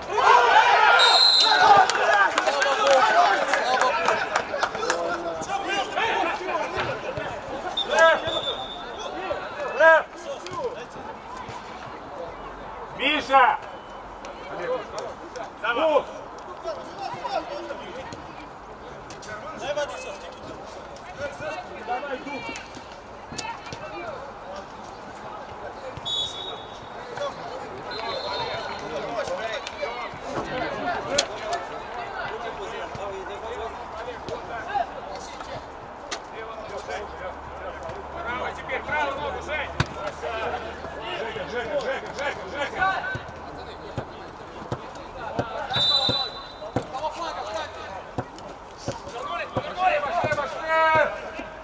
Миша! Забудь! Теперь правую ногу, Жень! Жека, Жека, Жека, Жека, Жека! Повернулись, повернули, пошли, пошли!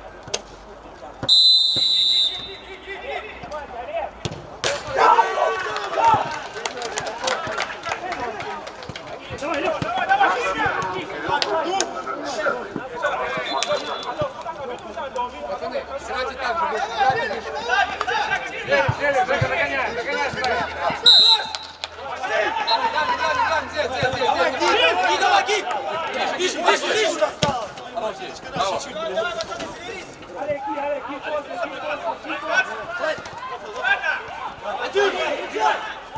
Давай, Лёха! Давай, давай! Пацаны, играйте так же, выше, играйте выше! Жека, Жека, догоняй, догоняй, Жека! Играем, играем, играем, здесь, здесь, здесь, здесь! Гид, давай, гид! Выше, выше, выше! Браво, здесь, браво! Один, один!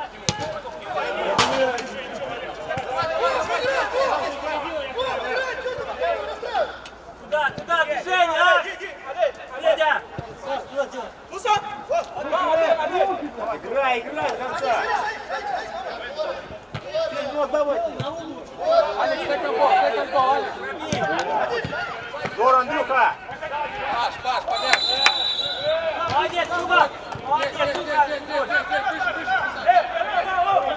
Туда, туда, движение, а! Федя! Играй, играй, до конца! Алекс, second ball, second ball, Алекс! Здорово, Андрюха! Паш, Паш, побег! Молодец, чувак! Здесь, Молодец, здесь, чувак! здесь, здесь, здесь, здесь, выше, выше!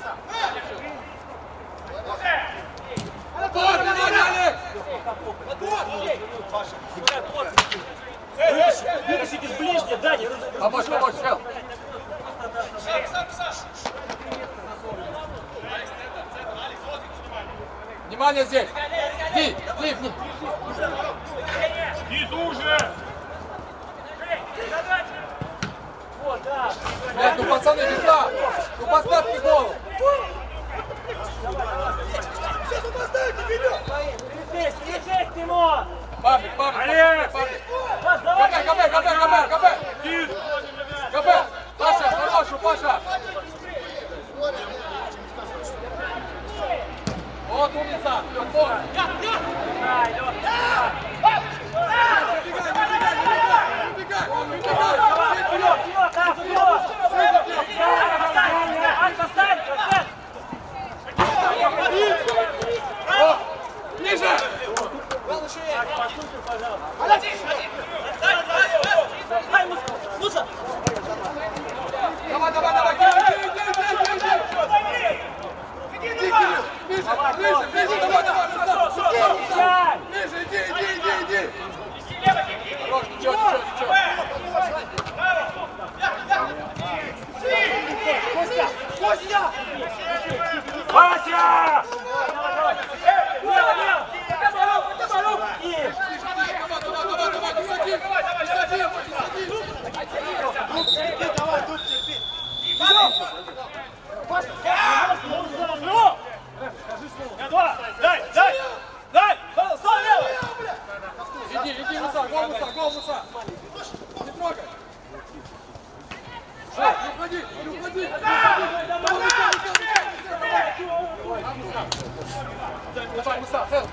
Стой, внимание, Алекс! Вытащите с ближнего, да, не разобрать. Помочь, помочь, Хелл. Внимание здесь. Ди, Ди, Ди. Ди, уже! Вот, да. Блядь, ну пацаны, не так. Ну поставьте голову. Здесь, здесь, Тимон! Паблик, паблик, паблик. КП, КП, КП, КП, КП. КП. Паша, хороший, Паша. Вот умница. Подбор. Давай, Лёха. Ниже! Давай, давай, давай! Иди, иди, иди, иди! Ниже, ниже, ниже, давай, давай! Ниже, иди, иди, иди, иди! Хорош, ничего, ничего, ничего! Костя! Костя! Вася! Дай, дай! Дай! Иди, иди, Муса, гол, Муса, гол, Муса! Не трогай! Шаг, не уходи, не уходи! Давай, Муса, Хелл!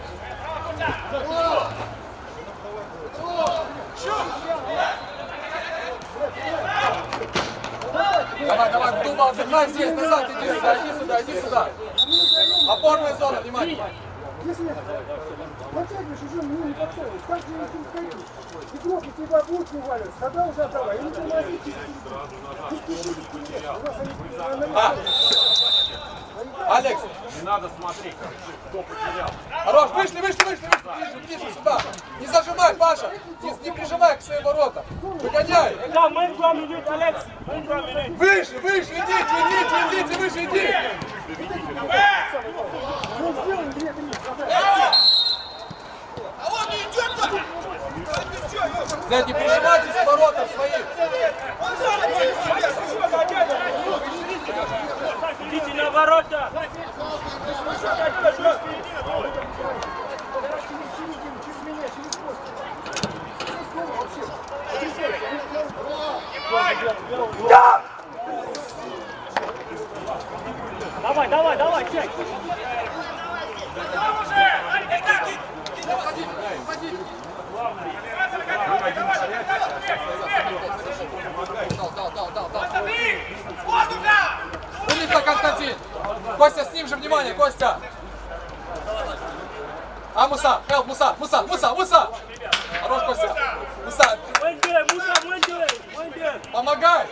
Давай, давай, Дума, отдыхай здесь, назад, иди сюда, иди сюда, иди сюда. Опорная зона, внимание. Если натягиваешь, уже ну, не подсовываешь, так же и ходить. Игрок у тебя будут не валивать, тогда уже отдавай. Или ты можешь А. Алекс! Не надо смотреть, кто потерял. Хорош, вышли, вышли, вышли, вышли, ближе, ближе сюда. Не зажимай, Паша, не, не прижимай к своим воротам. Выгоняй. Да, мы два минут, Алекс. Мы два минут. Выше, выше, идите, идите, идите, выше, иди. Блядь, не прижимайтесь к воротам своим. Идите на ворота. Да! Давай, давай, давай, чек. Уходи, уходи. Дал, дал, дал, дал, дал. Умница, Константин. Костя, с ним же, внимание, Костя. А, Муса, Хелп, Муса, Муса, Муса, Муса. Хорош, Костя. Муса, Мэнде, Муса, Мэнде, Мэнде. помогай.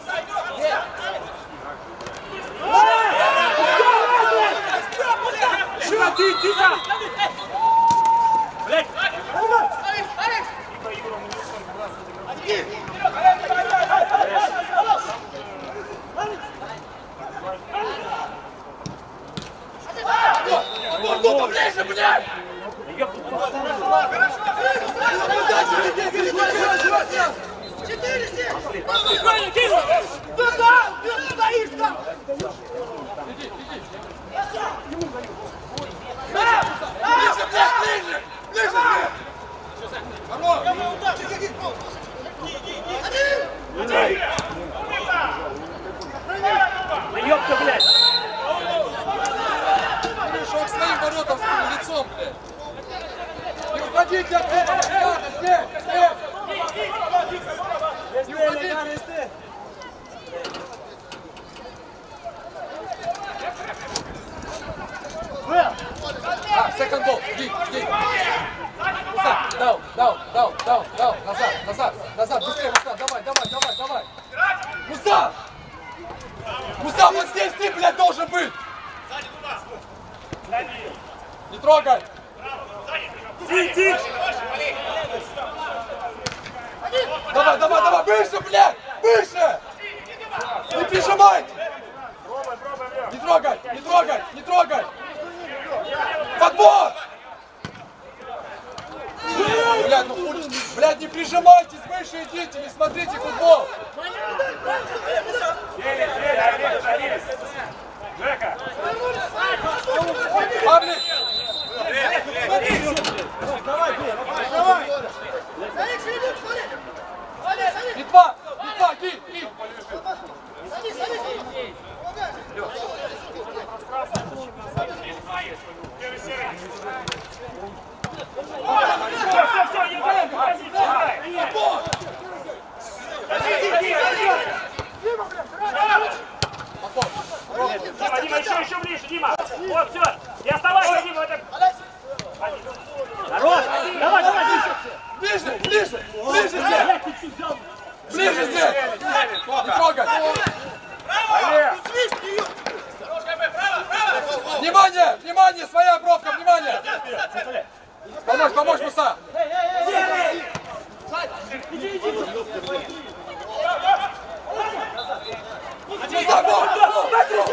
Тихо, тихо, тихо. Блядь. Дума, ближе, блядь. Четыре, семь! Туда! Ты стоишь там! Иди, иди. Ближе, блядь, ближе. Ближе, блядь. Хорош. Да ёпта, блядь. Шел к своим воротам с лицом, блядь. Не уходите от этого, ребята, здесь, здесь. Не уходите. А, second ball, иди, иди. Назад, даун, даун, даун, даун, даун, назад, назад, назад, быстрее, Муса, давай, давай, давай, давай. Муса! Муса, вот здесь ты, блядь, должен быть! Не трогай! Давай, давай, давай, выше, блядь! Выше! Не прижимайте! Не трогай, не трогай, не трогай! Подбор! Блядь, ну хуй, блядь, не прижимайтесь, выше идите, не смотрите футбол! Жека! Павлик! Литва! Литва, ки, ки! Все, все, все, не болей, позиция, Дима, Дима, еще, еще ближе, Дима! Вот, все! Не оставайся, Дима, это... Хорош! Давай, давай, Ближе, ближе, ближе здесь! Ближе здесь! Не трогай! Внимание, внимание, своя бровка, внимание! Помочь, помочь, Муса! иди, иди! Муса, гол, гол, гол!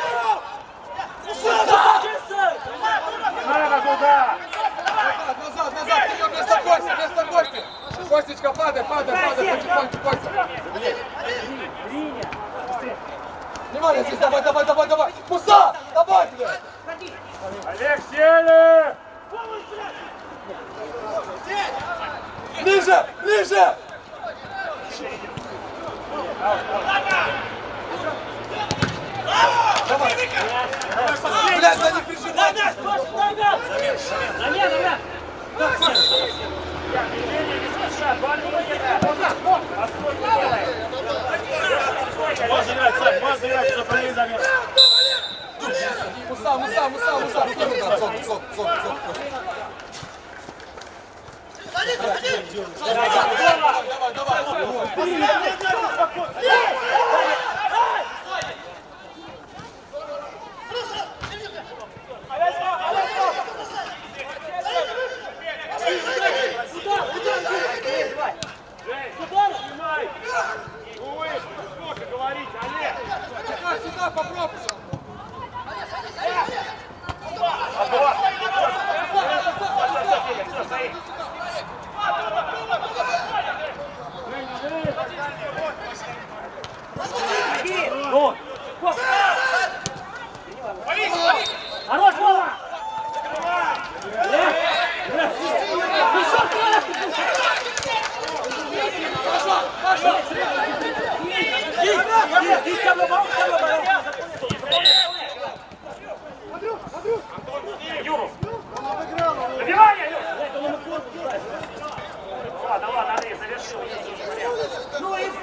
Надо туда! Назад, назад, назад, ты вместо Кости, вместо Кости! Костечка, падай, падай, падай, потихоньку, Костя! Внимание здесь, давай, давай, давай, давай! Муса, давай, блядь! Олег, сели! Ближе, ближе! Давай! Блядь, да не прижимай! Можно играть, Сань, можно играть, уже проверить замер. Муса, Муса, Муса, Муса! Зон, зон, зон, зон! Давай, давай, давай! Сюда, сюда, попробуй! Хорош, Вова! Юру! Добивание, Юр! Ладно, ладно, Андрей, завершил. Ну и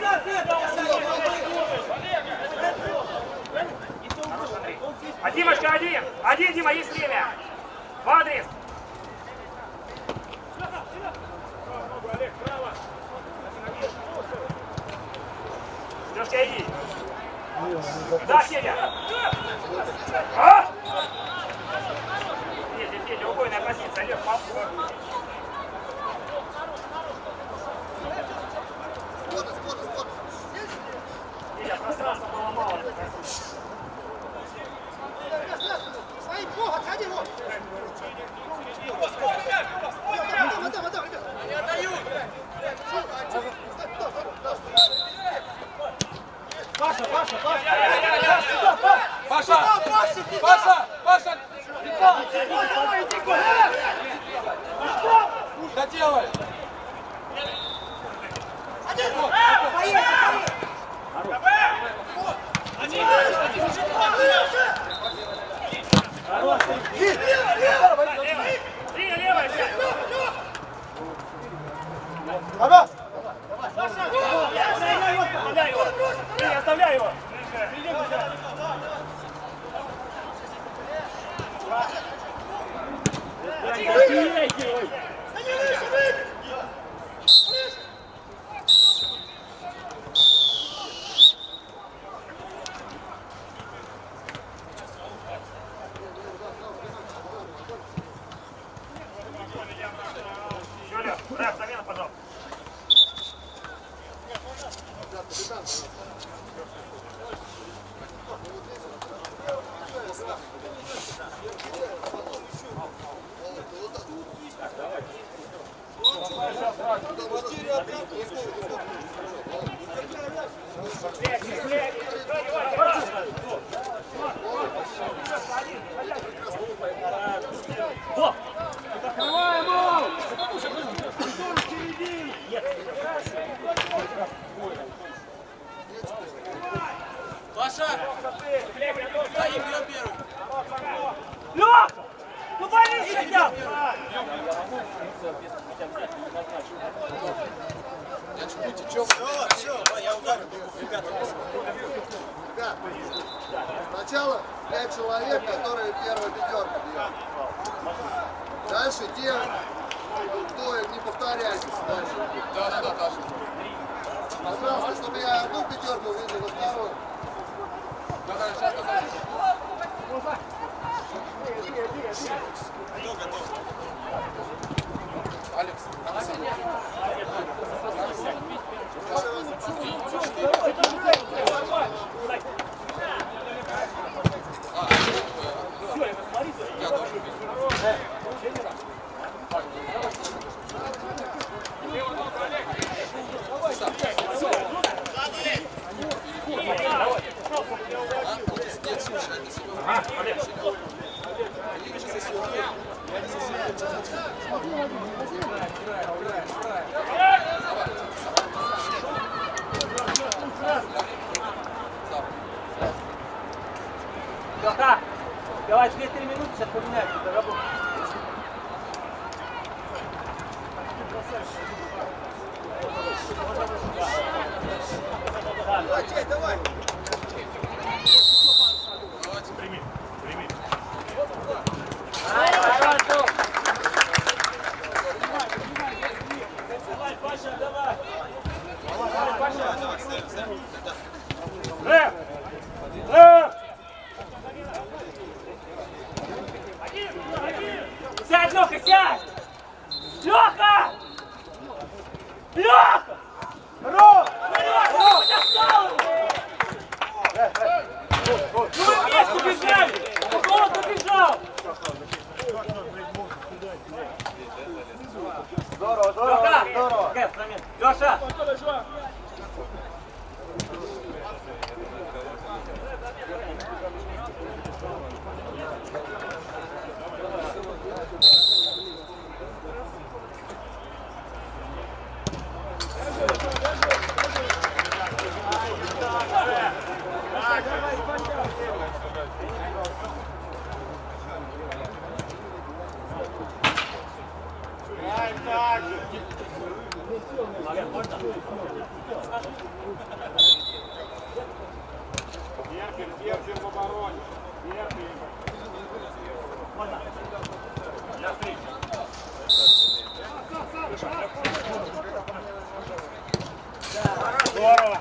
А Димочка один! Один, Дима, есть время! В адрес! Лёшка, иди! Да, Федя! А? Федя, Федя, убойная позиция, Лёш, попробуй! Федя, пространства было мало. Паша, Паша, Паша! Паша! Паша! Паша! Доделай! Линия левая, сядь! Абас! Оставляй его! Линия, оставляй его! Паша! Стоим, бьем первый! Лёха! Ну борись хотя бы! Ребят, сначала пять человек, которые первая пятерка бьет. Дальше те, кто не повторяйтесь дальше. Да, да, да, Таша. Пожалуйста, чтобы я одну пятерку видел, а вторую. Да, да, сейчас, да, Алекс. Лёха, давай две-три минуты, сейчас поменяем, это работает. Давай, давай. Прими, прими. Давай, давай, давай, Паша, давай. Давай, Паша. Рэп! Рэп! Сядь, Лёха, сядь! Лёха! Лёха! Ром! Лёха, достал его! Ну вы вместе бежали! Кого он побежал? Здорово, здорово, здорово! Лёша! Терпим, терпим в обороне. Терпим. Здорово!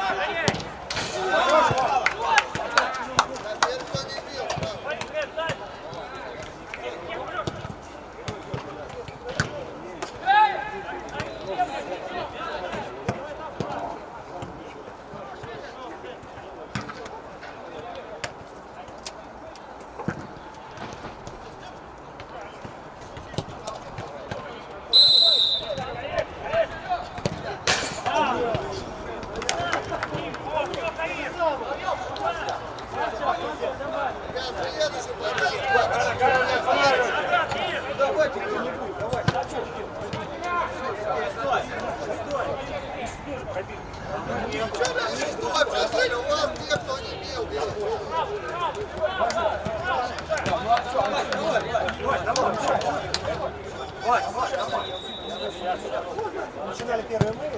Начинали первые мы.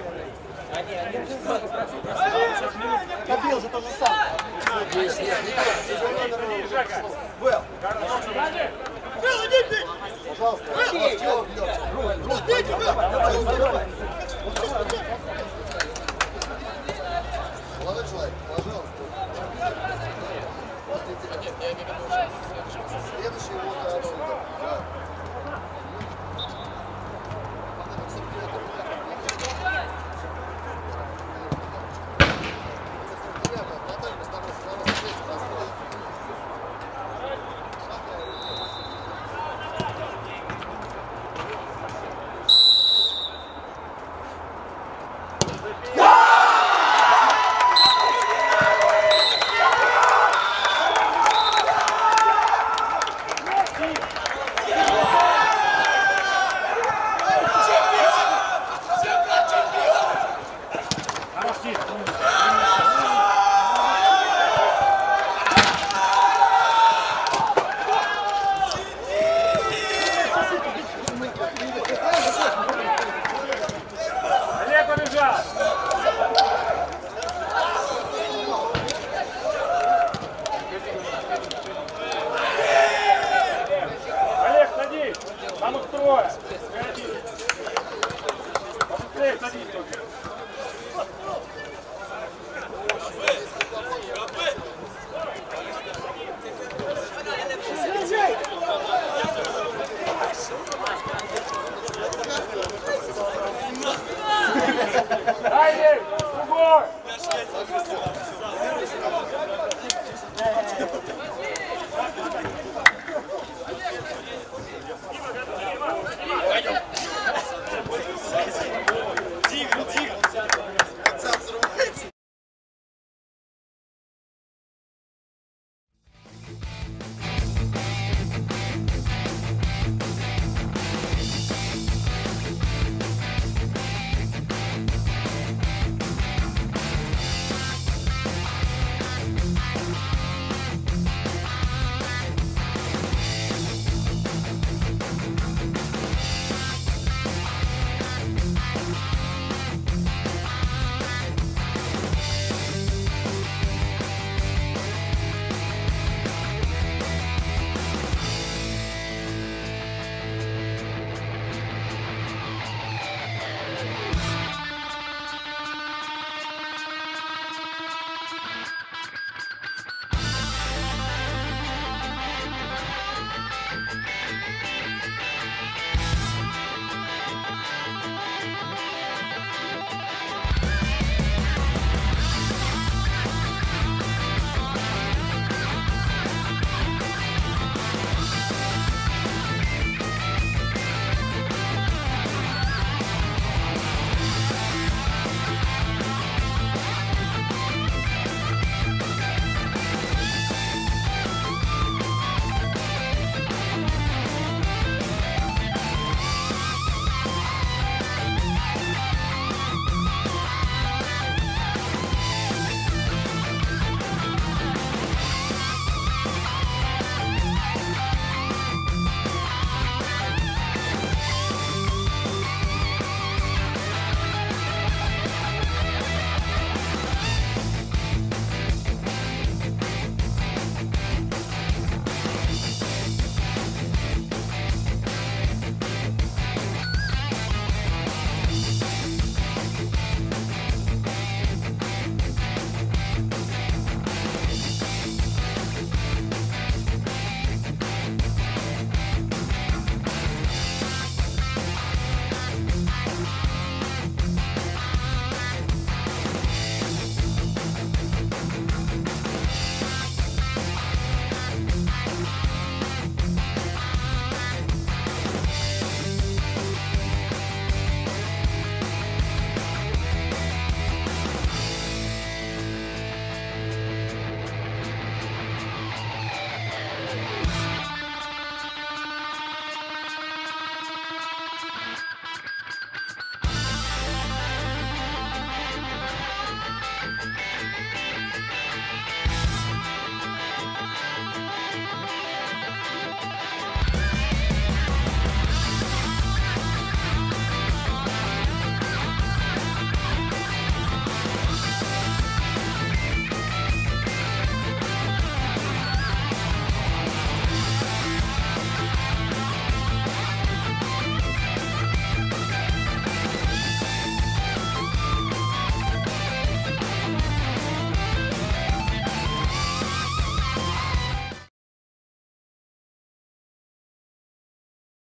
Копил же то же самое. Молодой человек, пожалуйста. Следующий вот отсюда. Да. Олег, садись! Там их трое! Быстрее садись! Дальше! Другой!